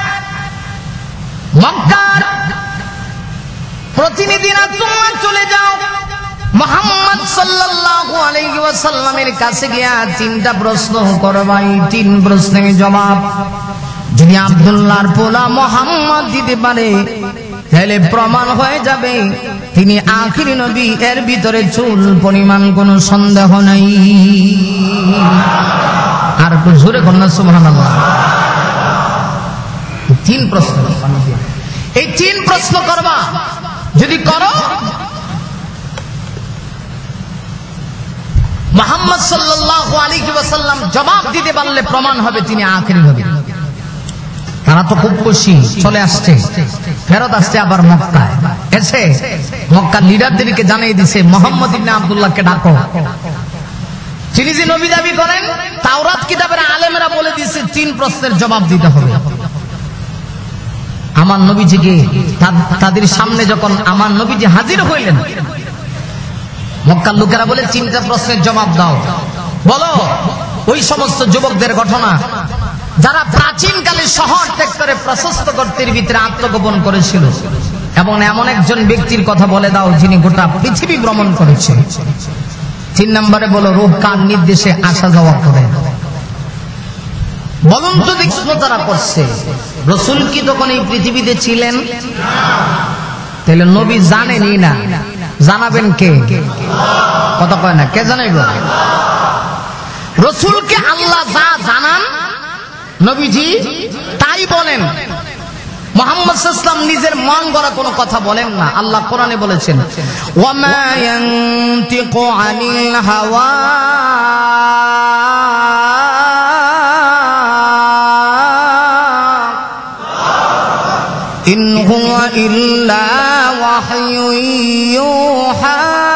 S1: মক্কার প্রতিনিধিরা তোমরা চলে যাও, মুহাম্মদ সাল্লাল্লাহু আলাইহি ওয়াসাল্লামের কাছে গিয়া তিনটা প্রশ্ন করবা। এই তিন প্রশ্নের জবাব যদি আব্দুল্লাহর পোলা মুহাম্মদ দিতে পারে, তাহলে প্রমাণ হয়ে যাবে তিনি আখিরি নবী। এর ভিতরে চুল পরিমাণ কোনো সন্দেহ নাই। আর একটু জোরে বলুন না সুবহানাল্লাহ। তিন প্রশ্ন, এই তিন প্রশ্ন করবা। যদি করো, মুহাম্মদ সাল্লাল্লাহু আলাইহি ওয়াসাল্লাম জবাব দিতে পারলে প্রমাণ হবে তিনি আখিরি নবী। তারা তো খুব খুশি, চলে আসছে, ফেরত আসছে আবার মক্কায়। এসে মক্কার লিডারদেরকে জানিয়ে দিছে, মুহাম্মদ ইবনে আব্দুল্লাহকে ডাকো। তিনি যে নবী দাবি করেন, তাওরাত কিতাবের আলেমেরা বলে দিয়েছে তিন প্রশ্নের জবাব দিতে হবে। আমার নবীজিকে তাদের সামনে যখন আমার নবীজি হাজির হইলেন, মক্কার লোকেরা বলে তিনটা প্রশ্নের জবাব দাও। বলো ওই সমস্ত যুবকদের ঘটনা যারা প্রাচীনকালে শহর ত্যাগ করে প্রশস্ত গর্তের ভিতরে আত্মগোপন করেছিল, এবং এমন একজন ব্যক্তির কথা বলে দাও যিনি গোটা পৃথিবী ভ্রমণ করেছে। তিন নম্বরে বলো রূহ কার নির্দেশে আসা যাওয়া করে। বলুন তো দেখুন তারা করছে, রাসূল কি তখন এই পৃথিবীতে ছিলেন? তাহলে নবী জানেনই না, জানাবেন কে? কথা কয় না, কে জানাইব? রাসূলকে আল্লাহ যা জানান নবীজি তাই বলেন। মুহাম্মদ সাল্লাল্লাহু আলাইহি ওয়াসাল্লাম নিজের মন গড়া কোনো কথা বলেন না। আল্লাহ কোরআনে বলেছেন, ওয়া মা ইয়ানতিকু আনিল হাওয়া ইন হুয়া ইল্লা ওয়াহয়ুন ইউহা।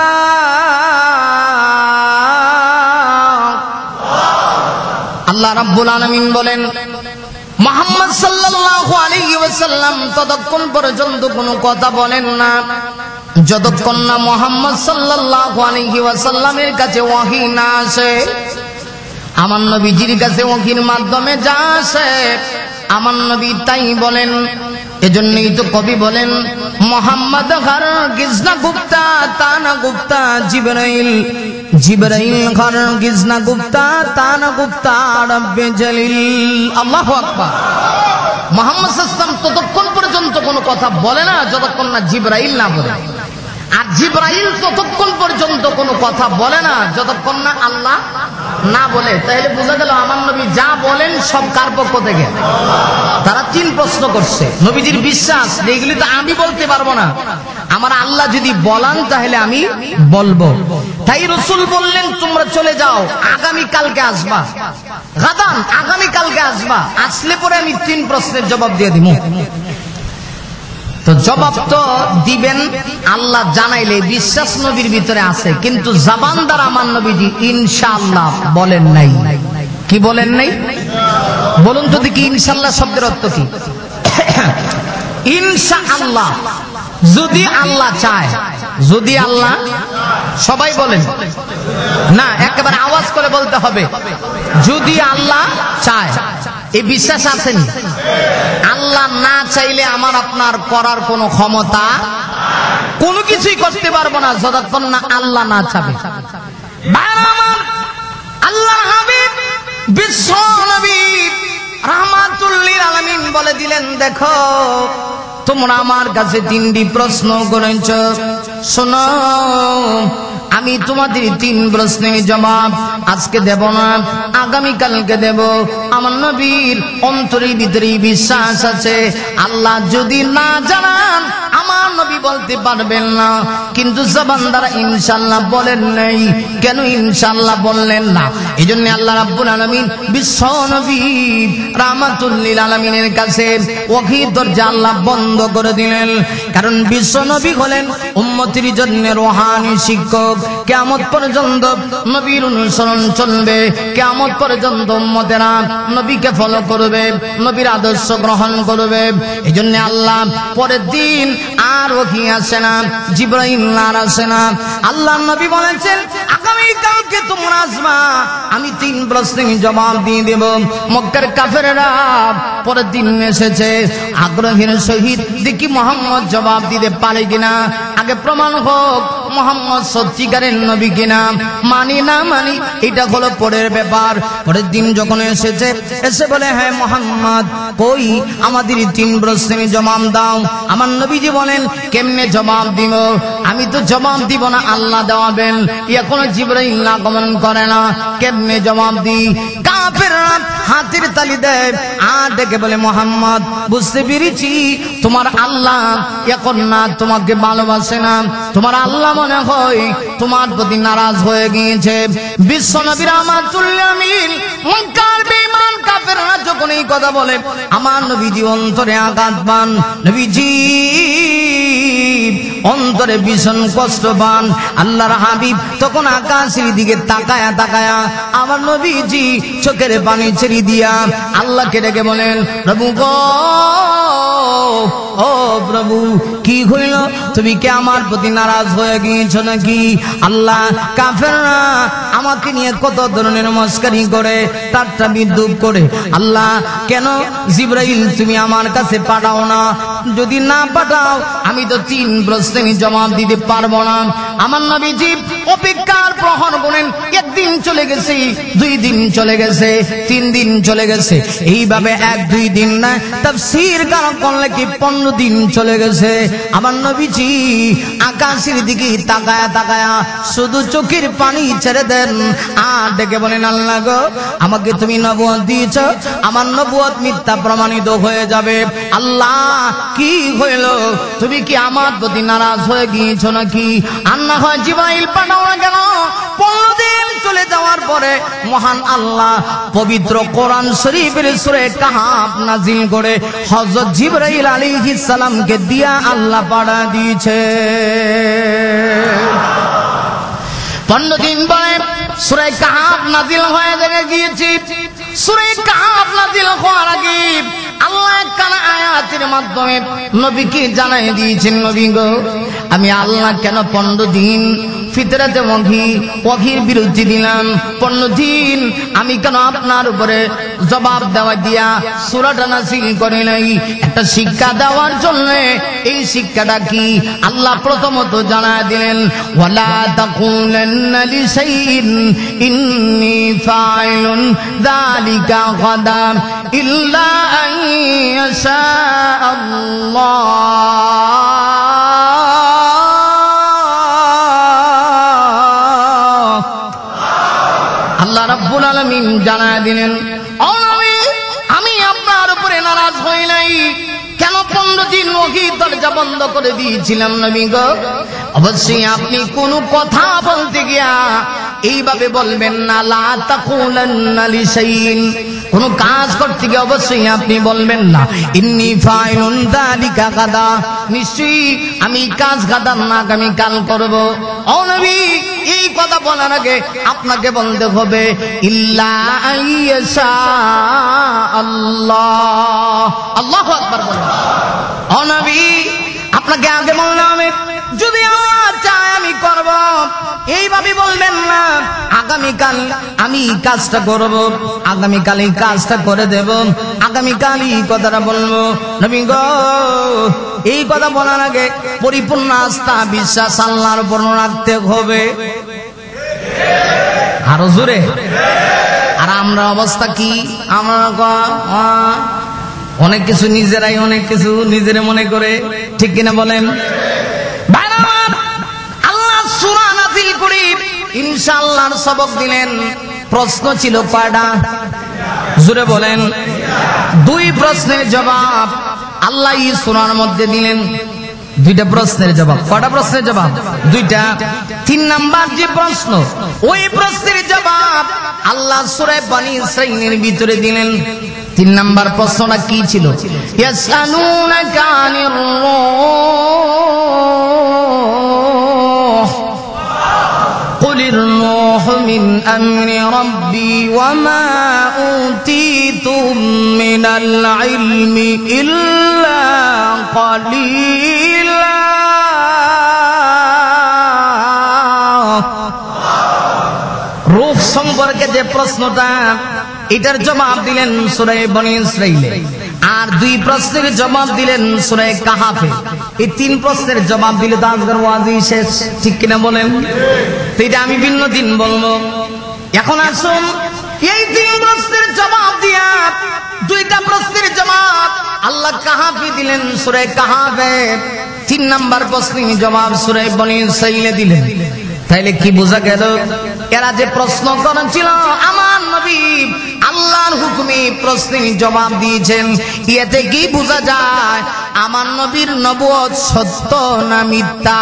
S1: আল্লাহ রাব্বুল আলামিন বলেন, মুহাম্মদ সাল্লাল্লাহু আলাইহি ওয়াসাল্লাম ততক্ষণ পর্যন্ত কোনো কথা বলেন না যতক্ষণ না মুহাম্মদ সাল্লাল্লাহু আলাইহি ওয়াসাল্লামের কাছে ওহী না আসে। আমার নবীজির কাছে ওহীর মাধ্যমে যা আসে আমার নবী তাই বলেন। এজন্যই তো কবি বলেন, মুহাম্মদ হারগিজ না গুপ্তা তানা গুপ্তা জিবরাইল, জিবরাইল হারগিজ না গুপ্তা তানা গুপ্তা রব্বে জলিল। আল্লাহু আকবার। মুহাম্মদ সাল্লাল্লাহু আলাইহি ওয়াসাল্লাম ততক্ষণ পর্যন্ত কোনো কথা বলে না যতক্ষণ না জিবরাইল না বলে, আর জিবরাইল ততক্ষণ পর্যন্ত কোনো কথা বলে না যতক্ষণ না আল্লাহ না বলে। তাহলে বোঝা গেল আমার নবী যা বলেন সব কার পক্ষ থেকে? তারা তিন প্রশ্ন করছে। নবীজির বিশ্বাস এগুলি তো আমি বলতে পারবো না, আমার আল্লাহ যদি বলান তাহলে আমি বলবো। তাই রাসূল বললেন, তোমরা চলে যাও, আগামী কালকে আসবা। গাদান, আগামী কালকে আসবা, আসলে পরে আমি তিন প্রশ্নের জবাব দিয়ে দিব। তো জবাব তো দিবেন আল্লাহ জানাইলে, বিশ্বাস নবীর ভিতরে আছে, কিন্তু জবান দ্বারা আমার নবীজি ইনশাআল্লাহ বলেন নাই। কি বলেন নাই? বলুন তো দেখি ইনশাআল্লাহ শব্দের অর্থ কি? ইনশাআল্লাহ যদি আল্লাহ চায়, যদি আল্লাহ, সবাই বলেন না, একেবারে আওয়াজ করে বলতে হবে, যদি আল্লাহ চায়। এই বিশ্বাস আছেন? আল্লাহ না চাইলে আমার আপনার করার কোনো ক্ষমতা, কোনো কিছুই করতে পারবো না যতক্ষণ না আল্লাহ না চাবে। আল্লাহ হাবিব বিশ্ব নবী রাহমাতুল লিল আলামিন বলে দিলেন, দেখো তোমরা আমার কাছে তিনটি প্রশ্ন করেছ, শোনো আমি তোমাদের তিন প্রশ্নের জবাব আজকে দেব না, আগামীকালকে দেব। আমার নবীর অন্তরের ভিতরে বিশ্বাস আছে, আল্লাহ যদি না জানান আমার নবী বলতে পারবেন না, কিন্তু জবান দ্বারা ইনশাআল্লাহ বলেন নাই। কেন ইনশাআল্লাহ বললেন না? এই জন্য আল্লাহ রাব্বুল আলামিন বিশ্ব নবী রাহমাতুল লিল আলামিনের কাছে ওহীর দরজা আল্লাহ বন্ধ করে দিলেন। কারণ বিশ্ব নবী হলেন উম্মতের জন্য রূহানি শিক্ষক, কিয়ামত পর্যন্ত নবীর অনুসরণ চলবে, কিয়ামত পর্যন্ত উম্মতেরা নবীকে ফলো করবে, নবীর আদর্শ গ্রহণ করবে। এজন্য আল্লাহ পরের দিন আর ওহী আসে না, জিবরাইল আর আসে না। আল্লাহ নবী বলেছেন আগামী কালকে তোমরা আসবা, আমি তিন প্রশ্নের জবাব দিয়ে দেব। মক্কার কাফেররা পরের দিন এসেছে আগ্রহের সহিত, দেখি মুহাম্মদ জবাব দিতে পারে কিনা, আগে প্রমাণ হোক মুহাম্মদ সত্যিকারের নবী কিনা। মানি না মানি এটা হলো পরের ব্যাপার। পরের দিন যখন এসেছে, এসে বলে হ্যাঁ মুহাম্মদ কই আমাদের তিন প্রশ্নের জবাব দাও। আমার নবীজি বলেন কেমনে জবাব দিব? আমি তো জবাব দিব না, আল্লাহ দেওয়াবেন। এখনো জিবরাইল আগমন করে না, কেমনে জবাব দিই? কাফেররা হাতের তালি দেয় আর দেখে বলে মুহাম্মদ বুঝতে পেরেছি তোমার আল্লাহ এখন না তোমাকে ভালোবাসে না, তোমার আল্লাহ মনে হয় তোমার প্রতি নারাজ হয়ে গিয়েছে। বিশ্ব নবী রাহমাতুল লিল আলামিন মক্কার বেঈমান কাফেররা যখন এই কথা বলে, আমার নবীজি অন্তরে আঘাত পান, নবীজি অন্তরে ভীষণ কষ্ট পান। আল্লাহর হাবিব তখন আকাশের দিকে তাকায়া তাকায়া আমার নবীজি চোখের পানি ছেড়ে দিয়া আল্লাহকে ডেকে বলেন প্রভু গো, ও প্রভু কি হইল? তুমি কি আমার প্রতি নারাজ হয়ে গিয়েছো নাকি? আল্লাহ কাফেররা আমাকে নিয়ে কত ধরনের মস্কারি করে, ঠাট্টা বিদ্রুপ করে। আল্লাহ কেন জিবরাইল তুমি আমার কাছে পাঠাও না? যদি না পাঠাও আমি তো তিন প্রশ্নের জবাব দিতে পারবো না। আমার নবীজি অপেক্ষার প্রহর গুনেন, একদিন চলে গেছে, দুই দিন চলে গেছে, তিন দিন চলে গেছে, এইভাবে এক দুই দিন না তাফসীর কারণ করলে কি পনেরো দিন চলে গেছে। আমার নবীজি আকাশের দিকে তাকায়া তাকায়া শুধু চোখের পানি ছেড়ে দেন আর ডেকে বলেন আল্লাহ গো, আমাকে তুমি নবুয়ত দিয়েছ, আমার নবুয়ত মিথ্যা প্রমাণিত হয়ে যাবে। আল্লাহ কি হইল? তুমি কি আমার প্রতি নারাজ হয়ে গিয়েছো নাকি? আর না হয় জিবরাইল পাঠাও না কেন? পনেরো দিন চলে যাওয়ার পরে মহান আল্লাহ পবিত্র কোরআন শরীফের সূরা কাহাফ নাজিল করে হযরত জিবরাইল আলাইহিস সালামকে দিয়া আল্লাহ পাঠা দিয়েছে। পনেরো দিন পরে সূরা কাহাফ নাজিল হয়ে গিয়েছে। সূরা কাহাফ নাজিল হওয়ার আগে আল্লাহ কানা আয়াতের মাধ্যমে নবীকে জানাই দিয়েছেন, নবী গো আমি আল্লাহ কেন পনেরো দিন ফিতরাতে ওহী ওহীর বিরুদ্ধে দিলাম? পনেরো দিন আমি কেন আপনার উপরে জবাব দেওয়া দিয়া সূরাটা নাযিল করে নাই? একটা শিক্ষা দেওয়ার জন্য। এই শিক্ষাটা কি? আল্লাহ প্রথমত জানায় দিলেন ওয়ালা তাকুলান্না লিশাইইন ইন্নী ফাইলুন যালিকা গাদা ইল্লা আন ইয়াশা আল্লাহ। আল্লাহ রাব্বুল আলামিন জানায় দিলেন ও নবী আমি আপনার উপরে নারাজ হই নাই। কেন পনেরো দিন ওহী দরজা বন্ধ করে দিয়েছিলাম নবী গো? অবশ্যই আপনি কোনো কথা বলতে গিয়া এইভাবে বলবেন না, লা তাকুলান্না লিশাইইন, কোন কাজ করতে গিয়ে অবশ্যই আপনি বলবেন না ইন্নী ফাইলুন যালিকা গাদা, নিশ্চয়ই আমি কাজ গাদার না আগামী কাল করব। ও নবী এই কথা বলার আগে আপনাকে বলতে হবে ইল্লা আইয়াশা আল্লাহ। আল্লাহু আকবার বলেন। ও নবী আপনাকে আগে বললাম হবে যদি আল্লাহ চায় আমি করব, এইভাবে বলবেন না আগামীকাল আমি কাজটা করব, আগামীকাল এই কাজটা করে দেব, আগামীকাল এই কথাটা বলবো। নবী গো এই কথা বলার আগে পরিপূর্ণ আস্থা বিশ্বাস আল্লাহর উপর রাখতে হবে। আরো জোরে। আর আমরা অবস্থা কি? আমরা অনেক কিছু নিজেরাই অনেক কিছু নিজেরা মনে করে, ঠিক কিনা বলেন? আল্লাহ সূরা নাযিল করে ইনশাআল্লাহর সবক দিলেন। প্রশ্ন ছিল কয়টা? জোরে বলেন। দুই প্রশ্নের জবাব আল্লাহ এই সূরার মধ্যে দিলেন। দুইটা প্রশ্নের জবাব। কয়টা প্রশ্নের জবাব? দুইটা। তিন নাম্বার যে প্রশ্ন, ওই প্রশ্নের জবাব আল্লাহ সূরা বনী ইসরাঈলের ভিতরে দিলেন। তিন নাম্বার প্রশ্নটা কি ছিল? ইয়াসআলুনাকা আনির রূহ। কুলির রূহু মিন আমরি রাব্বি ওয়া মা উতীতুম মিনাল ইলমি ইল্লা কালিলা। রূহ সম্পর্কে যে প্রশ্নটা, এটার জবাব দিলেন সূরা বনী ইসরাঈলে, আর দুই প্রশ্নের জবাব দিলেন সূরা কাহাফে। এই তিন প্রশ্নের জবাব দিলে তো আজকের ওয়াজি শেষ, ঠিক কিনা বলেন? তো এটা আমি ভিন্ন দিন বলবো। এখন আসুন, এই তিন প্রশ্নের জবাব দিয়া দুইটা প্রশ্নের জবাব আল্লাহ কাহাফে দিলেন সূরা কাহাফে, তিন নাম্বার প্রশ্নের জবাব সূরা বনী ইসরাঈলে দিলেন। তাইলে কি বোঝা গেল? এরা যে প্রশ্ন করেছিল, আমার নবী আল্লাহর হুকুমে প্রশ্নের জবাব দিয়েছেন। এতে কি বোঝা যায় আমার নবীর নবুয়ত সত্য না মিথ্যা?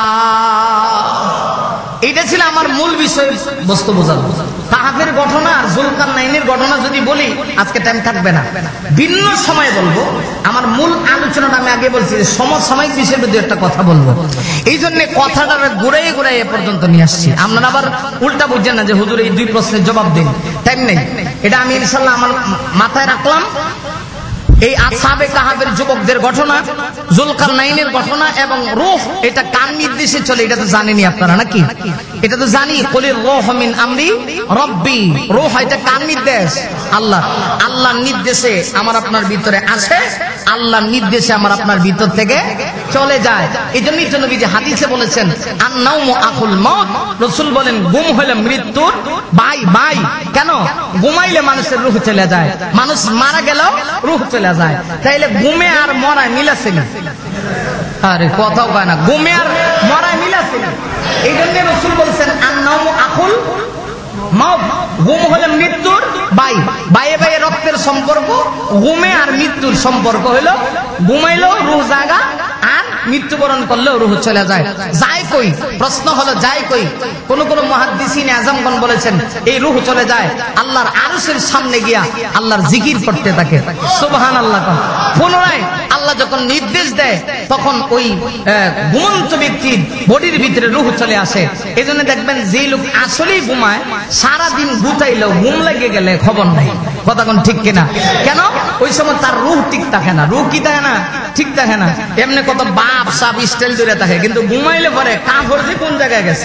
S1: এটা ছিল আমার মূল বিষয়, বস্তু বোঝানো। কাহাফের ঘটনা আর যুলকারনাইনের ঘটনা যদি বলি আজকে টাইম থাকবে না, ভিন্ন সময় বলবো। আমার মূল আলোচনাটা আমি আগে বলছি যে সমসাময়িক বিষয়ের মধ্যে একটা কথা বলবো, এই জন্য কথাটা ঘুরাই ঘুরাই এ পর্যন্ত নিয়ে আসছি। আপনারা আবার উল্টা বুঝছেন না যে হুজুর এই দুই প্রশ্নের জবাব দিন, টাইম নেই। এটা আমি ইনশাল্লাহ আমার মাথায় রাখলাম। এই আসহাবে কাহাফের যুবকদের ঘটনা, যুলকারনাইনের ঘটনা এবং রূহ, এটা কার নির্দেশে চলে এটা তো জানেনই আপনারা নাকি? এটা তো জানি, কুলির রূহু মিন আমরি রাব্বি। রূহ এটা কার নির্দেশ? আল্লাহ। আল্লাহর নির্দেশে আমার আপনার ভিতরে আসে, আল্লাহর নির্দেশে আমার আপনার ভিতর থেকে চলে যায়। এই জন্যই তো নবী যে হাদিসে বলেছেন, আন-নাওমু আখুল মাউত। রাসূল বলেন ঘুম হলো মৃত্যুর ভাই। ভাই কেন? ঘুমাইলে মানুষের রূহ চলে যায়, মানুষ মারা গেলেও রূহ চলে যায়। তাইলে ঘুমে আর মরায় মিল আছে না? আরে কথাও কয় না, ঘুমে আর মরায় মিল আছে না? এই জন্য রাসূল বলেছেন আন-নাওমু আখুল মাউত। ঘুম হলো মৃত্যুর ভাই। ভাইয়ে ভাইয়ে রক্তের সম্পর্ক, ঘুমে আর মৃত্যুর সম্পর্ক হলো ঘুমাইলেও রূহ জাগা, আর মৃত্যুবরণ করলেও রূহ চলে যায়। যায় কই? প্রশ্ন হলো যায় কই? কোন কোন মুহাদ্দিসিন আযমগণ বলেছেন এই রূহ চলে যায় আল্লাহর আরশের সামনে গিয়া আল্লাহর জিকির করতে থাকে, সুবহানাল্লাহ। পুনরায় আল্লাহ যখন নির্দেশ দেয় তখন ওই ঘুমন্ত ব্যক্তির বডির ভিতরে রূহ চলে আসে। এই জন্য দেখবেন যে লোক আসলেই ঘুমায়, সারাদিন গুতাইলেও ঘুম লেগে গেলে খবর নাই। কথা কোন ঠিক কিনা? কেন? ওই সময় তার রূহ ঠিক থাকে না। রূহ কি থাকে না? ঠিক থাকে না। এমনি কত বাপ সাপ স্টাইল ধরে থাকে, কিন্তু ঘুমাইলে পরে কাফর যে কোন জায়গায় গেছে।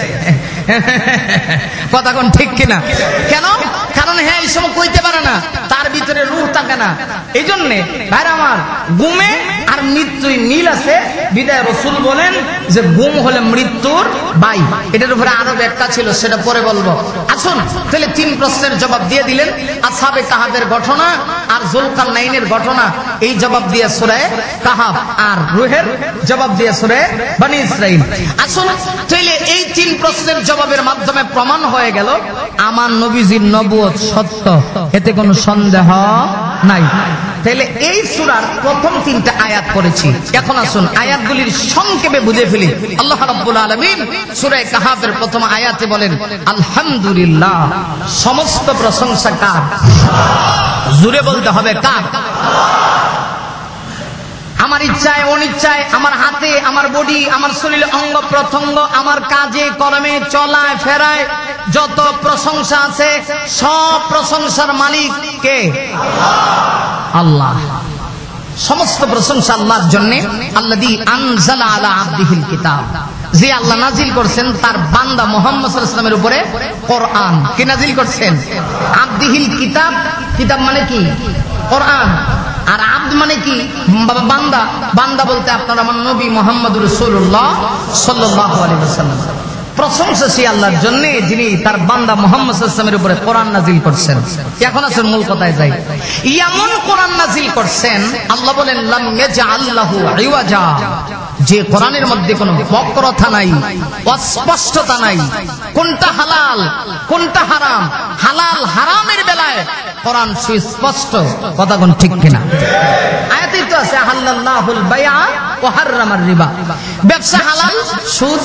S1: কথা কোন ঠিক কিনা? কেন? কারণ হ্যাঁ এই সময় কইতে পারে না, তার ভিতরে রূহ থাকে না। এই জন্য ভাইরা আমার, ঘুমে আর মৃত্যুই মিল আছে। বিদায় রাসূল বলেন যে ঘুম হলে মৃত্যুর ভাই। এটার উপরে আরো ব্যাখ্যা ছিল, সেটা পরে বলবো। আসুন তাহলে তিন প্রশ্নের জবাব দিয়ে দিলেন, আসহাবে কাহাফের ঘটনা আর যুলকারনাইনের ঘটনা, এই জবাব দিয়ে সূরা কাহাফ, আর রূহের জবাব দিয়ে সূরা বনী ইসরাঈল। আসুন তাহলে এই তিন প্রশ্নের জবাবের মাধ্যমে প্রমাণ হয়ে গেল আমার নবীজির নবুয়ত সত্য, এতে কোনো সন্দেহ নাই। তাহলে এই সূরার প্রথম তিনটা আয়াত পড়েছি। এখন আসুন আয়াতগুলির সংক্ষেপে বুঝে ফেলি। আল্লাহ রাব্বুল আলামিন সূরা কাহাফের প্রথম আয়াতে বলেন, আলহামদুলিল্লাহ, সমস্ত প্রশংসা কার? জোরে বলতে হবে কার? আমার ইচ্ছায় অনিচ্ছায়, আমার হাতে, আমার বডি, আমার শরীরে অঙ্গ প্রত্যঙ্গ, আমার কাজে কর্মে চলায় ফেরায় যত প্রশংসা আছে, সব প্রশংসার মালিক কে? আল্লাহ। সমস্ত প্রশংসা আল্লাহর জন্য। আল্লাযী আনজালা আলা আবদিহিল কিতাব, যে আল্লাহ নাজিল করছেন তার বান্দা মুহাম্মদ সাল্লাল্লাহু আলাইহি ওয়াসাল্লামের উপরে কোরআন। কে নাজিল করছেন? আবদিহিল কিতাব। কিতাব মানে কি? কোরআন। আর আব্দ মানে কি? বান্দা। বান্দা বলতে আপনার আমার নবী মুহাম্মদুর রাসূলুল্লাহ সাল্লাল্লাহু আলাইহি ওয়াসাল্লাম। প্রশংসা সেই আল্লাহর জন্য যিনি তার বান্দা মুহাম্মদ সাল্লাল্লাহু আলাইহি ওয়াসাল্লামের উপরে কোরআন নাজিল করছেন। এখন আসুন মূল কথায় যাই। এমন কোরআন নাজিল করছেন, আল্লাহ বলেন লাম ইয়াজআল লাহু ইওয়াজা, যে কোরআনের মধ্যে কোনো বক্রতা নাই, অস্পষ্টতা নাই। কোনটা হালাল কোনটা হারাম, হালাল হারামের বেলায় কোরআন সুস্পষ্ট। কথা কোন ঠিক কিনা? আয়াতেই তো আছে আহাল্লাল্লাহুল বাইআ ওয়া হাররামার রিবা। ব্যবসা হালাল, সুদ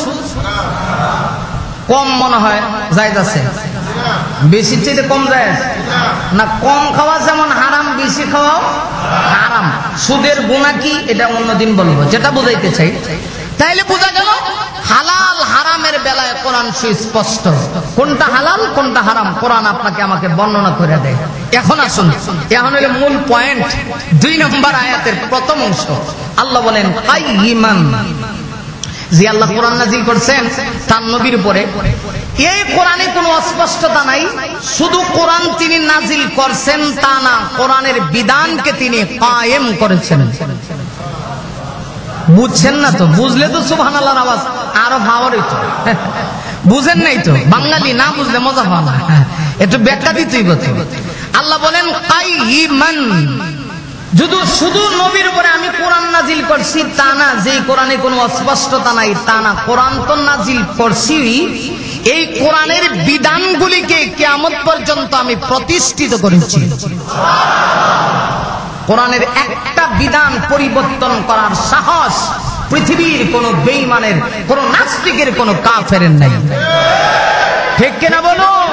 S1: কম মনে হয় জায়েজ আছে, বেশি চেয়ে কম জায়েজ না? কম খাওয়া যেমন হারাম, বেশি খাওয়াও হারাম। সুদের গুনাহ কি এটা অন্যদিন বলবো। যেটা বুঝাইতে চাই, তাইলে বোঝা গেল হালাল হারামের বেলায় কোরআন সুস্পষ্ট, কোনটা হালাল কোনটা হারাম কোরআন আপনাকে আমাকে বর্ণনা করে দেয়। এখন আসুন, এখন হলো মূল পয়েন্ট, দুই নম্বর আয়াতের প্রথম অংশ। আল্লাহ বলেন কাইয়িমান, যে আল্লাহ কোরআন নাযিল করেছেন তার নবীর উপরে, এই কোরআনে কোনো অস্পষ্টতা নাই। শুধু কোরআন তিনি নাযিল করছেন তা না, কোরআনের বিধানকে তিনি কায়েম করেছেন। বুঝছেন না তো? বুঝলে তো সুবহানাল্লাহর আওয়াজ আরো ভালো হইতো। বুঝেন নাই তো? বাঙালি না বুঝলে মজা পাওয়া না, একটু ব্যাখ্যা দিতেই বলতে। আল্লাহ বলেন কাইয়িমান, শুধু শুধু নবীর উপরে আমি কোরআন নাজিল করছি তা না, যে কোরআনে কোনো অস্পষ্টতা নাই তা না। কোরআন তো নাজিল করছি, এই কোরআনের বিধানগুলিকে কিয়ামত পর্যন্ত আমি প্রতিষ্ঠিত করেছি। কোরআনের একটা বিধান পরিবর্তন করার সাহস পৃথিবীর কোন বেঈমানের, কোন নাস্তিকের, কোন কাফেরের নাই। ঠিক কিনা বলুন?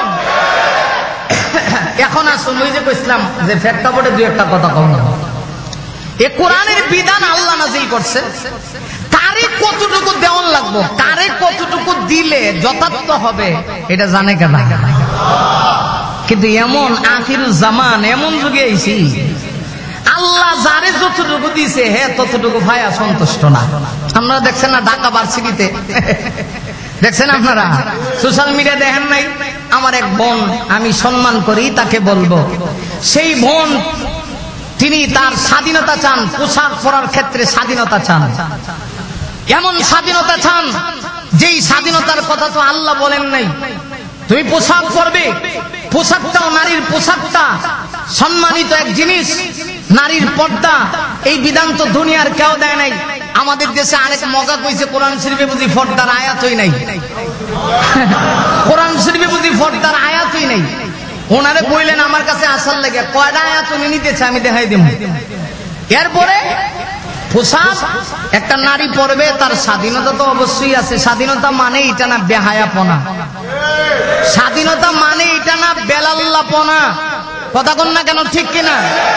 S1: এখন আসুন, ওই যে কইছিলাম যে প্রেক্ষাপটে দুই একটা কথা কম, এ কোরআনের বিধান আল্লাহ নাযিল করছে, কারে কতটুকু দেওয়ান লাগবো, কারে কতটুকু দিলে যথার্থ হবে এটা জানে কেন? কিন্তু এমন আখিরুজ জামান, এমন যুগে আইছি আল্লাহ যারে যতটুকু দিছে হে ততটুকু ভাইয়া সন্তুষ্ট না। আপনারা দেখছেন না ঢাকা ভার্সিটিতে, দেখছেন আপনারা সোশ্যাল মিডিয়া দেখেন নাই? আমার এক বোন, আমি সম্মান করি তাকে বলবো, সেই বোন তিনি তার স্বাধীনতা চান, পোশাক পরার ক্ষেত্রে স্বাধীনতা চান, এমন স্বাধীনতা চান যেই স্বাধীনতার কথা তো আল্লাহ বলেন নাই। তুমি পোশাক পরবে, পোশাকটাও নারীর পোশাকটা সম্মানিত এক জিনিস, নারীর পর্দা, এই বিধান তো দুনিয়ার কেউ দেয় নাই। আমাদের দেশে আরেক মজা কইছে কোরআন শরীফে বুঝি পর্দার আয়াতই নাই। কোরআন শরীফে বুঝি পর্দার আয়াতই নাই। ওনারে বললেন আমার কাছে আসার লাগে, কয়টা আয়াত তুমি নিতেছে আমি দেখাই দিব। এরপরে পোশাক একটা নারী পরবে, তার স্বাধীনতা তো অবশ্যই আছে। স্বাধীনতা মানে এটা না বেহায়াপনা, স্বাধীনতা মানে এটা না বেলাল্লাপনা। কথা কন না কেন? ঠিক কিনা?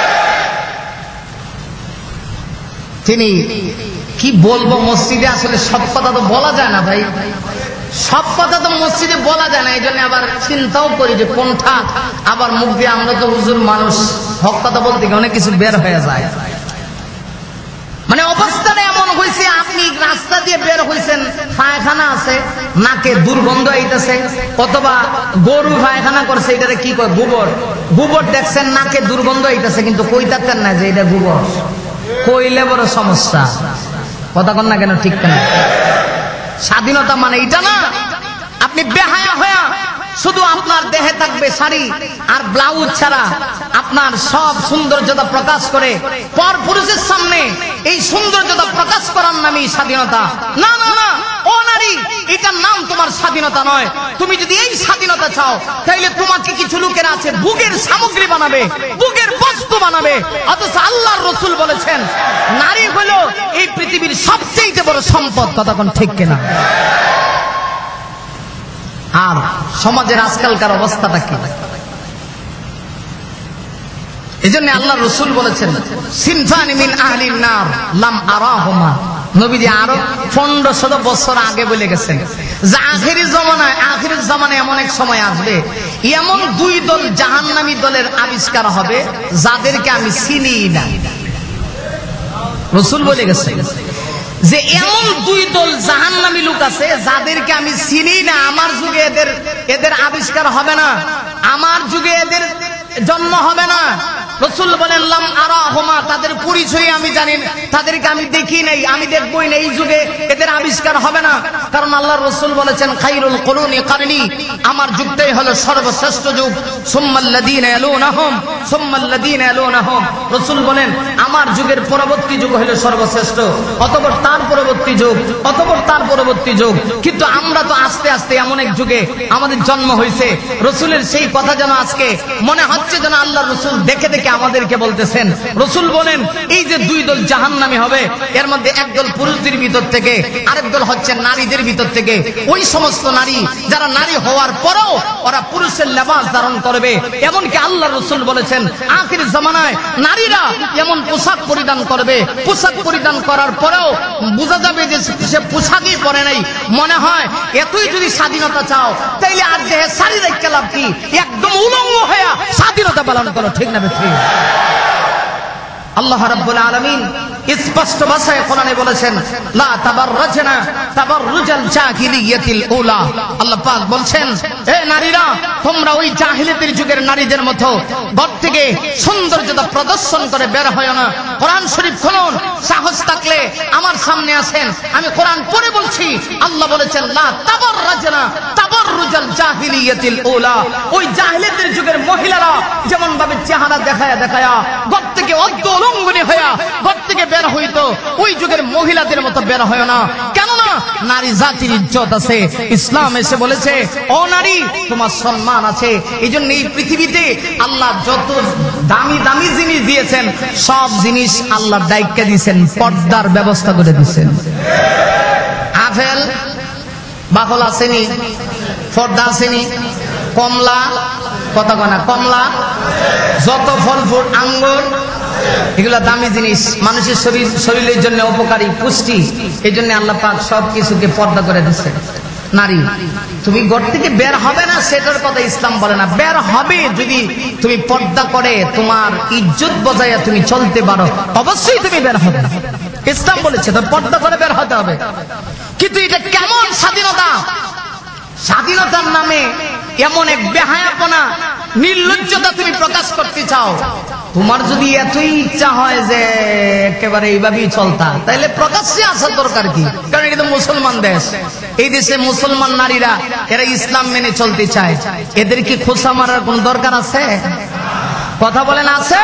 S1: তিনি কি বলবো, মসজিদে আসলে সব কথা তো বলা যায় না ভাই, সব কথা তো মসজিদে বলা যায় না। এই জন্য আবার চিন্তাও করি যে কোনটা আবার মুখ দিয়ে, আমরা তো হুজুর মানুষ, হক কথা বলতে গিয়ে অনেক কিছু বের হয়ে যায়। মানে অবস্থাটা এমন হয়েছে, আপনি রাস্তা দিয়ে বের হয়েছেন, পায়খানা আছে, নাকে দুর্গন্ধ আইতেছে, অথবা গরু পায়খানা করছে, এটারে কি কয় গোবর, গোবর দেখছেন নাকে দুর্গন্ধ আইতেছে, কিন্তু কইতাতেন না যে এটা গোবর, কইলে বড় সমস্যা। কথা কন না কেন? ঠিক কেন? স্বাধীনতা মানে এটা না। আপনি বেহায়া হয়া শুধু আপনার দেহে থাকবে শাড়ি আর ব্লাউজ ছাড়া, আপনার সব সৌন্দর্যতা প্রকাশ করে পর পুরুষের সামনে এই সৌন্দর্যতা প্রকাশ করার নামই স্বাধীনতা। না না না, ও নারী, এটার নাম তোমার স্বাধীনতা নয়। তুমি যদি এই স্বাধীনতা চাও, তাইলে তোমাকে কিছু লোকের আছে বুকের সামগ্রী বানাবে, বুকের বস্তু বানাবে। অথচ আল্লাহর রাসূল বলেছেন নারী হলো এই পৃথিবীর সবচেয়ে বড় সম্পদ। কথা কোন ঠিক কিনা? আর সমাজের আজকালকার অবস্থাটা কি? এজন্য আল্লাহ রাসূল বলেছেন সিনফানি মিন আহলিন নার লাম আরাহুমা। নবীজি আরো পনেরোশো বছর আগে বলে গেছেন যে আখিরি জামানায়, আখিরি জামানায় এমন এক সময় আসবে, এমন দুই দল জাহান্নামী দলের আবিষ্কার হবে যাদেরকে আমি চিনি না। রাসূল বলে গেছেন যে এমন দুই দল জাহান্নামী লোক আছে যাদেরকে আমি চিনি না। আমার যুগে এদের এদের আবিষ্কার হবে না, আমার যুগে এদের জন্ম হবে না। রাসূল বলেন লাম আরাহুমা, তাদের পরিচয় আমি জানি না, তাদেরকে আমি দেখি নাই, আমি দেখবই না, এই যুগে এদের আবিষ্কার হবে না। কারণ আল্লাহর রাসূল বলেছেন খায়রুল কুরুনি কারনি, আমার যুগটাই হলো সর্বশ্রেষ্ঠ যুগ। সুম্মাল্লাযীনা ইয়ালুনাহুম সুম্মাল্লাযীনা ইয়ালুনাহুম, রাসূল বলেন আমার যুগের পরবর্তী যুগ হলো সর্বশ্রেষ্ঠ, অতঃপর তার পরবর্তী যুগ, অতঃপর তার পরবর্তী যুগ। কিন্তু আমরা তো আস্তে আস্তে এমন এক যুগে আমাদের জন্ম হয়েছে, রাসূলের সেই কথা যেন আজকে মনে হচ্ছে যেন আল্লাহর রাসূল দেখে দেখে থেকে আমাদেরকে বলতেছেন, রসুল বলেন এই যে দুই দল জাহান্নামী হবে, এর মধ্যে একদল পুরুষদের ভিতর থেকে, আরেক দল হচ্ছে নারীদের ভিতর থেকে। ওই সমস্ত নারী যারা নারী হওয়ার পরেও ওরা পুরুষের লেবাস ধারণ করবে। এমনকি আল্লাহ রসুল বলেছেন আখির জামানায় নারীরা এমন পোশাক পরিধান করবে, পোশাক পরিধান করার পরেও বোঝা যাবে যে সে পোশাকই পরে নাই। মনে হয় এতই যদি স্বাধীনতা চাও তাইলে আর দেহে শাড়ি রেখে লাভ কি, একদম উলঙ্গ হয়ে স্বাধীনতা পালন করো, ঠিক না বেঠিক? আল্লাহ রাব্বুল আলামিন স্পষ্ট ভাষায় কোরআনে বলেছেন লা তাবাররাজনা তাবাররুজাল জাহিলিয়াতিল উলা। আল্লাহ পাক বলছেন, হে নারীরা, তোমরা ওই জাহিলিয়াতের যুগের নারীদের মতো ঘর থেকে সৌন্দর্যতা প্রদর্শন করে বের হয় না। কোরআন শরীফ খুলুন, সাহস থাকলে আমার সামনে আসেন, আমি কোরআন পড়ে বলছি। আল্লাহ বলেছেন লা তাবাররাজনা তাবাররুজাল জাহিলিয়াতিল উলা। ওই জাহিলিয়াতের যুগের মহিলারা যেমন ভাবে চেহারা দেখায়া দেখায়া ঘর থেকে অর্ধ উলঙ্গনি হয়ে ঘর থেকে বের হইতো, ওই যুগের মহিলাদের মতো বের হয় না। কেননা নারী জাতির ইজ্জত আছে। ইসলাম এসে বলেছে, ও নারী, তোমার সম্মান আছে। এই জন্য এই পৃথিবীতে আল্লাহ যত দামি দামি জিনিস দিয়েছেন, সব জিনিস আল্লাহ দায়িত্ব দিয়েছেন, পর্দার ব্যবস্থা করে দিয়েছেন। আপেল বাকল আসেনি, পর্দা আসেনি, কমলা, কথা কনা কমলা, যত ফল ফুল, আঙ্গুর, এগুলা দামি জিনিস, মানুষের শরীর শরীরের জন্য উপকারী, পুষ্টি। এই জন্য আল্লাহ পাক সব কিছুকে পর্দা করে দিচ্ছে। নারী, তুমি ঘর থেকে বের হবে না সেটার কথা ইসলাম বলে না। বের হবে যদি তুমি পর্দা করে তোমার ইজ্জত বজায় তুমি চলতে পারো, অবশ্যই তুমি বের হবে। ইসলাম বলেছে তো পর্দা করে বের হতে হবে। কিন্তু এটা কেমন স্বাধীনতা? স্বাধীনতার নামে এমন এক বেহায়াপনা, নির্লজ্জতা তুমি প্রকাশ করতে চাও। তোমার যদি এতই ইচ্ছা হয় যে একেবারে এইভাবেই চলতা, তাহলে প্রকাশ্যে আসার দরকার কি? কারণ এটা তো মুসলমান দেশ। এই দেশে মুসলমান নারীরা এরা ইসলাম মেনে চলতে চায়। এদের কি খোসা মারার কোন দরকার আছে? কথা বলেন, আছে?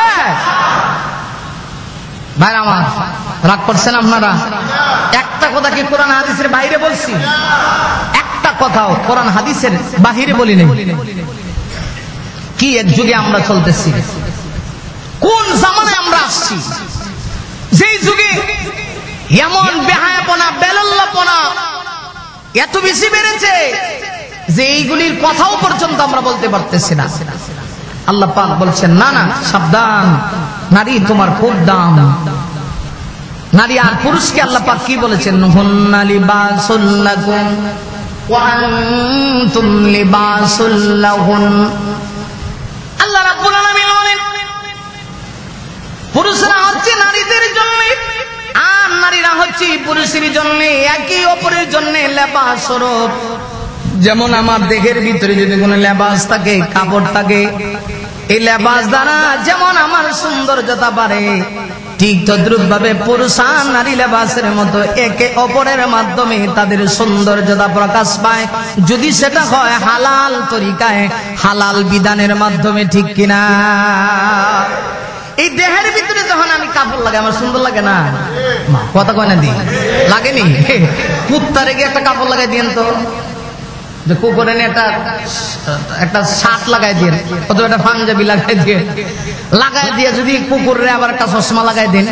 S1: ভাই আমার, রাগ করছেন আপনারা? একটা কথা কি কোরআন হাদিসের বাইরে বলছি? একটা কথাও কোরআন হাদিসের বাহিরে বলি নাই। কি এক যুগে আমরা চলতেছি, কোন জামানায় আমরা আসছি, যেই যুগে এমন বেহায়াপনা, বেলাল্লাপনা এত বেশি বেড়েছে যে এইগুলির কথাও পর্যন্ত আমরা বলতে পারতেছি না। আল্লাহ পাক বলছেন, না না, সাবধান, নারী তোমার খুব দাম। নারী আর পুরুষকে আল্লাহ পাক কি বলেছেন? হুন্না লিবাসুল লাকুম ওয়া আনতুম লিবাসুল লাহুন। আল্লাহ রাব্বুল আলামিন বলেন, পুরুষরা হচ্ছে নারীদের জন্য আর নারীরা হচ্ছে পুরুষের জন্য, একে অপরের জন্য লেবাস স্বরূপ। যেমন আমার দেহের ভিতরে যদি কোনো লেবাস থাকে, কাপড় থাকে, এই লেবাস দ্বারা যেমন আমার সৌন্দর্যতা বাড়ে, ঠিক তদ্রুপ ভাবে পুরুষ আর নারী লেবাসের মতো একে অপরের মাধ্যমে তাদের সৌন্দর্যতা প্রকাশ পায়, যদি সেটা হয় হালাল তরিকায়, হালাল বিধানের মাধ্যমে, ঠিক কিনা? এই দেহের ভিতরে যখন আমি কাপড় লাগে, আমার সুন্দর লাগে না? কথা কয় না? দি লাগেনি? কুত্তারে গিয়ে একটা কাপড় লাগাই দিয়েন তো, যে কুকুরে একটা একটা শার্ট লাগাই দিয়ে, অথবা একটা পাঞ্জাবি লাগাই দিয়ে, লাগাই দিয়ে যদি কুকুরে আবার একটা চশমা লাগাই দেন।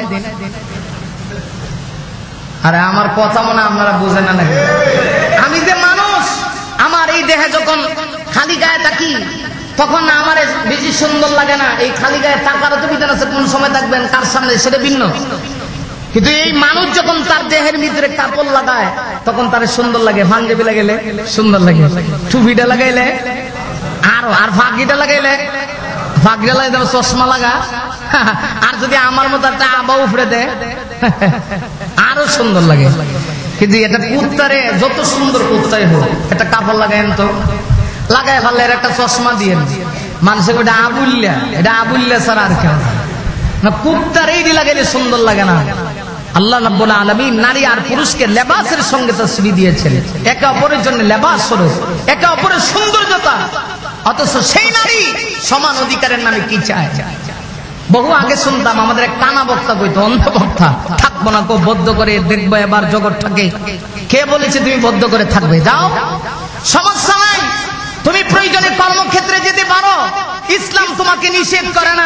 S1: আরে আমার কথা মনে আপনারা বুঝেন না নাকি? আমি যে মানুষ, আমার এই দেহে যখন খালি গায়ে থাকি তখন আমার বেশি সুন্দর লাগে না। এই খালি গায়ে থাকারও তো বিধান আছে, কোন সময় থাকবেন, কার সামনে, সেটা ভিন্ন। কিন্তু এই মানুষ যখন তার দেহের ভিতরে কাপড় লাগায় তখন তার সুন্দর লাগে। পাঞ্জাবি লাগাইলে সুন্দর লাগে, টুপিটা লাগাইলে আরো, আর ফাঁকিটা লাগাইলে, ফাঁকিটা লাগাই দেবে, চশমা লাগা, আর যদি আমার মতো একটা আবা উফরে দেয় আরো সুন্দর লাগে। কিন্তু এটা কুত্তারে যত সুন্দর কুত্তাই হোক, একটা কাপড় লাগাইন তো, লাগাই ফেললে একটা চশমা দিয়ে মানুষের ওটা আবুল্লা, এটা আবুল্লা ছাড়া আর কেউ না। কুত্তার এই লাগাইলে সুন্দর লাগে না। আল্লাহ রাব্বুল আলামিন নারী আর পুরুষকে লেবাসের সঙ্গে তাসবীহ দিয়েছেন, একে অপরের জন্য লেবাস স্বরূপ, একে অপরের সৌন্দর্যতা। অথচ সেই নারী সমান অধিকারের নামে কি চায়? বহু আগে শুনতাম আমাদের এক কানা বক্তা কইতো, অন্ধ বক্তা, থাকবো না কো, বদ্ধ করে দেখবো এবার জগৎটাকে। কে বলেছে তুমি বদ্ধ করে থাকবে? যাও, সমস্যা নাই, তুমি প্রয়োজনে কর্মক্ষেত্রে যেতে পারো, ইসলাম তোমাকে নিষেধ করে না।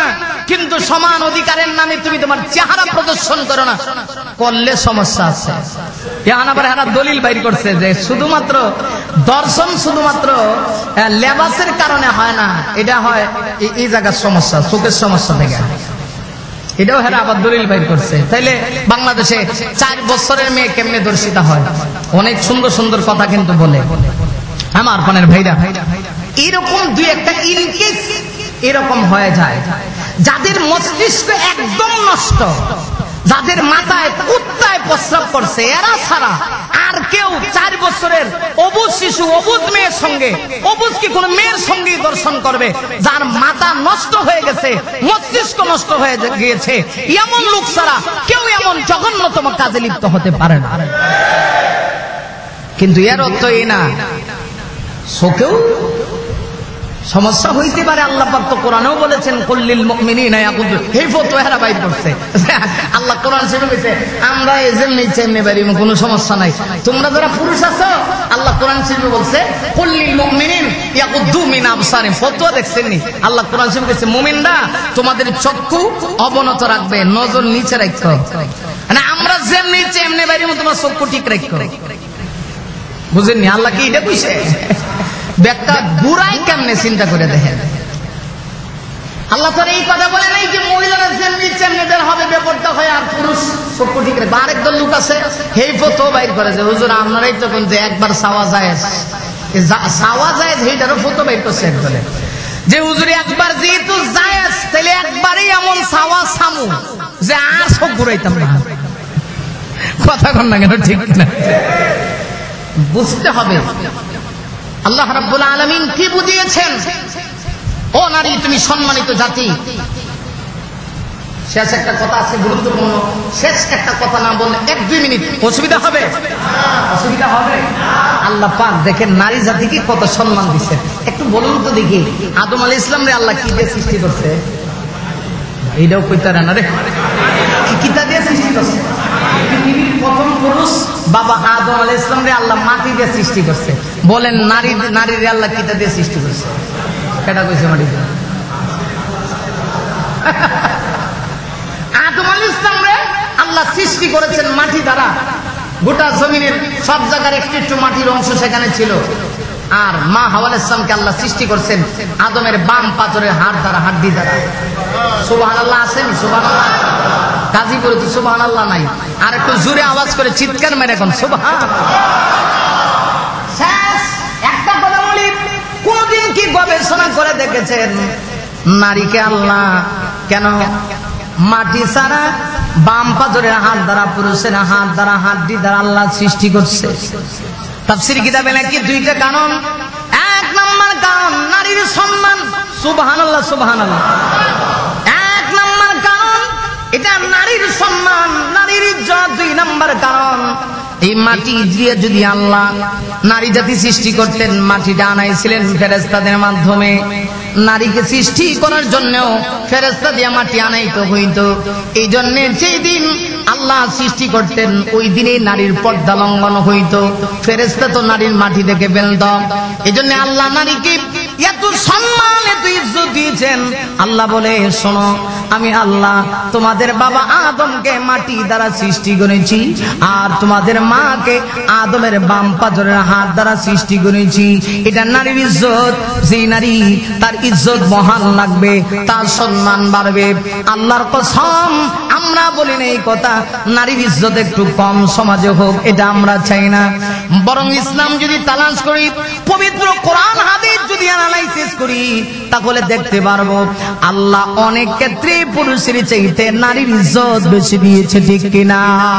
S1: কিন্তু সমান অধিকারের নামে তুমি তোমার চেহারা প্রদর্শন করো না, করলে সমস্যা আছে। এখন আবার এরা দলিল বাইর করছে যে শুধুমাত্র দর্শন শুধুমাত্র লেবাসের কারণে হয় না, এটা হয় এই জায়গার সমস্যা, চোখের সমস্যা থেকে। এটাও হেরা আবার দলিল বাইর করছে। তাইলে বাংলাদেশে চার বছরের মেয়ে কেমনে দর্শিতা হয়? অনেক সুন্দর সুন্দর কথা কিন্তু বলে। আমার পানের ভাইরা, এরকম দুই একটা ইনকেস এরকম হয়ে যায়, যাদের মস্তিষ্ক একদম নষ্ট, যাদের মাথায় কুত্তায় প্রস্রাব করছে, এরা ছাড়া আর কেউ চার বছরের অবুজ শিশু অবুজ মেয়ের সঙ্গে, অবুজ কি কোন মেয়ের সঙ্গে দর্শন করবে? যার মাথা নষ্ট হয়ে গেছে, মস্তিষ্ক নষ্ট হয়ে গিয়েছে, এমন লোক ছাড়া কেউ এমন জঘন্যতম কাজে লিপ্ত হতে পারে না। কিন্তু এর অর্থ এই না চোখেও সমস্যা হইতে পারে। আল্লাহ পাক তো কোরআনেও বলেছেন কুল্লিল মুমিনিনা ইয়াকুযু, এই ফতোয়া বাইর করছে আল্লাহ কোরআন শরীফে বলেছে আমরা এজেন্নি চেমনে বাড়ি কোনো সমস্যা নাই, তোমরা যারা পুরুষ আছো আল্লাহ কোরআন শরীফে বলছে কুল্লিল মুমিনিন ইয়াকুযু মিন আবসারিহিম। ফতোয়া দেখছেন নি? আল্লাহ কোরআন শরীফে বলেছে মুমিনরা তোমাদের চক্ষু অবনত রাখবে, নজর নিচে রাখো। মানে আমরা যেমনি চেমনে বাড়ি তোমার চক্ষু ঠিক রাখো। বুঝেননি? আল্লাহ কি এটা কইছে? ব্যাখ্যা বুড়াই কেমনে চিন্তা করে দেখেন। আল্লাহ তো এই কথা বলে নাই যে মহিলারা যেমনি চেমনেদের হবে বেপরদা হয় আর পুরুষ চক্ষু ঠিক রাখবে। আরেকদল লোক আছে এই ফতোয়া বাইর করে যে হুজুর আপনারাই তখন যে একবার চাওয়া যায়, চাওয়া যায় সেইটারও ফতোয়া বাইর করছে একদলে যে হুজুর একবার যেহেতু জায়েজ তাহলে একবারই এমন চাওয়া সামু যে আর চোখ ঘুরাইতাম না। কথা কন না কেন? ঠিক না? বুঝতে হবে আল্লাহ রাব্বুল আলামিন কি বুঝিয়েছেন। ও নারী, তুমি সম্মানিত জাতি। শেষ একটা কথা আছে গুরুত্বপূর্ণ, শেষ একটা কথা না বললে এক দুই মিনিট অসুবিধা হবে? অসুবিধা হবে? আল্লাহ পাক দেখেন নারী জাতিকে কত সম্মান দিচ্ছেন। একটু বলুন তো দেখি, আদম আলাইহিস সালাম রে আল্লাহ কি দিয়ে সৃষ্টি করছে? এইটাও কইতারা না রে, কি কিতা দিয়ে সৃষ্টি করছে? পৃথিবীর প্রথম পুরুষ বাবা আদম আলাইহিস সালাম রে আল্লাহ মাটি দিয়ে সৃষ্টি করছে। বলেন নারী নারীর আল্লাহ কিতা দিয়ে সৃষ্টি করছে? কেটা কইছে? মাটি দিয়ে। আদম আলাইহিস সালাম রে আল্লাহ সৃষ্টি করেছেন মাটি দ্বারা। গোটা জমিনের সব জায়গার একটু একটু মাটির অংশ সেখানে ছিল। আর মা হাওয়া আলাইহিস সালামকে আল্লাহ সৃষ্টি করেছেন আদমের বাম পাথরের হাড় দ্বারা, হাড্ডি দ্বারা। সুবহানাল্লাহ আছেন? সুবহানাল্লাহ। গাজীপুরে তো সুবহানাল্লাহ নাই, আর একটু জোরে আওয়াজ করে চিৎকার মেরে এখন সুবহানাল্লাহ। শেষ একটা কথা বলি, কোনদিন কি গবেষণা করে দেখেছেন নারীকে আল্লাহ কেন মাটি ছাড়া বাম পাথরের হাত দ্বারা, পুরুষের হাত দ্বারা, হাড্ডি দ্বারা আল্লাহ সৃষ্টি করছে? তাফসীর কিতাবে নাকি দুইটা কারণ। এক নম্বর কারণ নারীর সম্মান। সুবহানাল্লাহ, সুবহানাল্লাহ। এক নম্বর কারণ এটা নারীর সম্মান, নারীর ইজ্জত। দুই নম্বর কারণ এই মাটি দিয়ে যদি আল্লাহ নারী জাতি সৃষ্টি করতেন, মাটিটা আনাইছিলেন ফেরেশতাদের মাধ্যমে। নারীকে সৃষ্টি করার জন্য ফেরেশতা দিয়ে মাটি আনাইতে হইত। এই জন্য যেই দিন আল্লাহ সৃষ্টি করতেন ওই দিনে নারীর পর্দা লঙ্ঘন হইত। ফেরেশতা তো নারীর মাটি থেকে ফেলত। এই জন্য আল্লাহ নারীকে এত সম্মান, এত ইজ্জত দিয়েছেন। আল্লাহ বলে শোনো, আমি আল্লাহ তোমাদের বাবা আদমকে মাটি দ্বারা সৃষ্টি করেছি, আর তোমাদের মাকে আদমের বাম পাথরের হাত দ্বারা সৃষ্টি করেছি। এটা নারীর ইজ্জত। যে নারী তার ইজ্জত মহান লাগবে, তার সম্মান বাড়বে। আল্লাহর কসম আমরা বলি না এই কথা নারীর ইজ্জত একটু কম সমাজে হোক, এটা আমরা চাই না। বরং ইসলাম যদি তালাশ করি, পবিত্র কোরআন হাদিস যদি অ্যানালাইসিস করি, তাহলে দেখতে পারবো আল্লাহ অনেক ক্ষেত্রে পুরুষের চাইতে নারীর ইজ্জত বেশি দিয়েছে। ঠিক কিনা?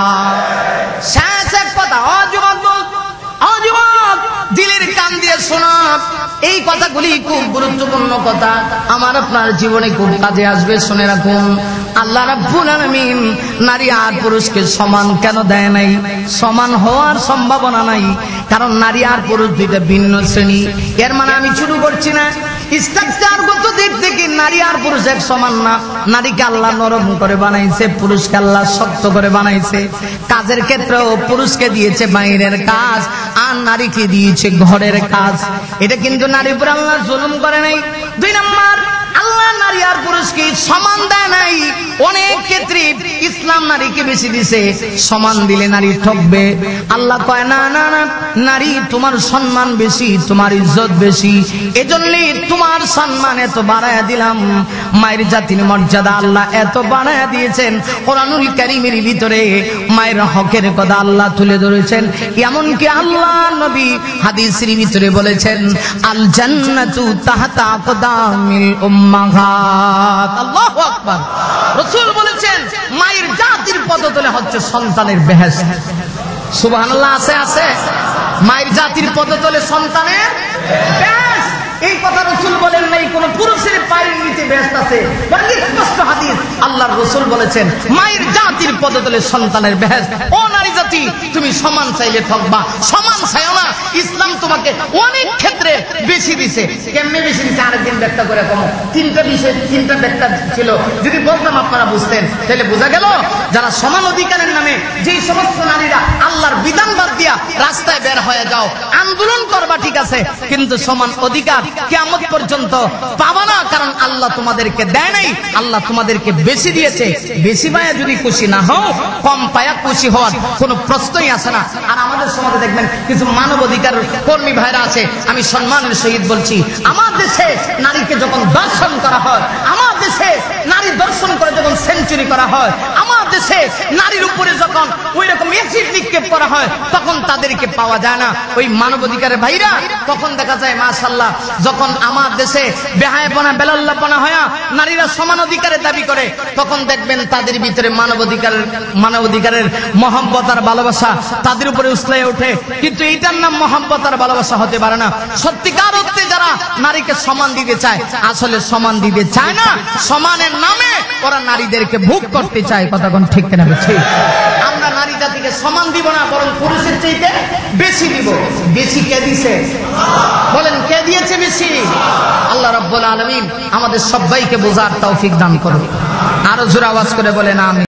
S1: শেষ এক কথা, অযুবক অযুবক দিলের কান দিয়ে শোনা, এই কথাগুলি খুব গুরুত্বপূর্ণ কথা, আমার আপনার জীবনে খুব কাজে আসবে। শুনে রাখুন, আল্লাহ রাব্বুল আলামিন নারী আর পুরুষকে সমান কেন দেয় নাই? সমান হওয়ার সম্ভাবনা নাই, কারণ নারী আর পুরুষ দুইটা ভিন্ন শ্রেণী। এর মানে আমি শুরু করছি না স্ট্রাকচারগত দিক থেকে নারী আর পুরুষ এক সমান না। নারীকে আল্লাহ নরম করে বানাইছে, পুরুষকে আল্লাহ শক্ত করে বানাইছে। কাজের ক্ষেত্রেও পুরুষকে দিয়েছে বাইরের কাজ, আর নারীকে দিয়েছে ঘরের কাজ। এটা কিন্তু নারীর উপর আল্লাহ জুলুম করে নাই। দুই নম্বর, আল্লাহ নারী আর পুরুষকে সমান দেয় নাই। অনেক ক্ষেত্রে ইসলাম নারীকে বেশি দিছে, সমান দিলে নারী ঠকবে। আল্লাহ কয় না না না, নারী তোমার সম্মান বেশি, তোমার ইজ্জত বেশি, এজন্য তোমার সম্মান এত বাড়ায়া দিলাম। মায়ের জাতির মর্যাদা আল্লাহ এত বাড়ায়া দিয়েছেন। কোরআনুল কারীমের ভিতরে মায়ের হকের কথা আল্লাহ তুলে ধরেছেন। এমনকি আল্লাহ নবী হাদিসের ভিতরে বলেছেন, আল জান্নাতু তাহতা আকদামিল উম্মাহাত। আল্লাহু আকবার। রাসূল বলেছেন মায়ের জাতির পদতলে হচ্ছে সন্তানের বেহেশত। সুবহানাল্লাহ। আছে আছে মায়ের জাতির পদতলে সন্তানের বেহেশত। এই কথা রাসূল বলেন নাই কোন পুরুষের পায়ের নিচে বেহেশত আছে, বরং স্পষ্ট হাদিস আল্লাহর রাসূল বলেছেন মায়ের জাতির পদতলে সন্তানের বেহেশত। ও নারী জাতি, তুমি সমান চাইলে ঠকবা, সমান চাইও না। ইসলাম তোমাকে অনেক ক্ষেত্রে বেশি দিছে। কেমনে বেশি দিছে আরেকদিন ব্যাখ্যা করে কম। তিনটা বিষয়, তিনটা ব্যাখ্যা ছিল, যদি বলতাম আপনারা বুঝতেন, তাহলে বোঝা গেল যারা সমান অধিকারের নামে যেই সমস্ত নারীরা আল্লাহর বিধান বাদ দিয়া রাস্তায় বের হয়ে যাও, আন্দোলন করবা ঠিক আছে, কিন্তু সমান অধিকার কিয়ামত পর্যন্ত পাবা না। কারণ আল্লাহ তোমাদেরকে দেয় নাই, আল্লাহ তোমাদেরকে বেশি দিয়েছে। বেশি পায়া যদি খুশি না হও, কম পায়া খুশি হওয়ার কোনো প্রশ্নই আসে না। আর আমাদের সমাজে দেখবেন কিছু মানব অধিকার কর্মী ভাইরা আছে, আমি সম্মানের সহিত বলছি, আমার দেশে নারীকে যখন দর্শন করা হয়, আমার দেশে নারী দর্শন করে যখন সেঞ্চুরি করা হয়, আমার দেশে নারীর উপরে যখন ওই রকম এসিড নিক্ষেপ করা হয়, তখন তাদেরকে পাওয়া যায় না। ওই মানব অধিকারের ভাইরা তখন দেখা যায় মাশাআল্লাহ, যখন আমার দেশে বেহায়াপনা বেলাল্লাপনা হয়, নারীরা সমান অধিকারের দাবি করে, তখন দেখবেন তাদের ভিতরে মানবাধিকারের মানবাধিকারের মহব্বত আর ভালোবাসা তাদের উপরে উছলে ওঠে। কিন্তু এইটার নাম মহব্বত আর ভালোবাসা হতে পারে না। সত্যিকার অর্থে যারা নারীকে সমান দিতে চায়, আসলে সমান দিতে চায় না, সমানের নামে ওরা নারীদেরকে ভোগ করতে চায়। কথা কোন ঠিক কিনা? ঠিক। আমরা নারী জাতিকে সমান দিব না, বরং পুরুষের চাইতে বেশি দিব। বেশি কে দিছে? বলেন কে দিয়েছে বেশি? আল্লাহ রাব্বুল আলামিন আমাদের সবাইকে বোঝার তৌফিক দান করুন। আরো জোরে আওয়াজ করে বলেন আমিন।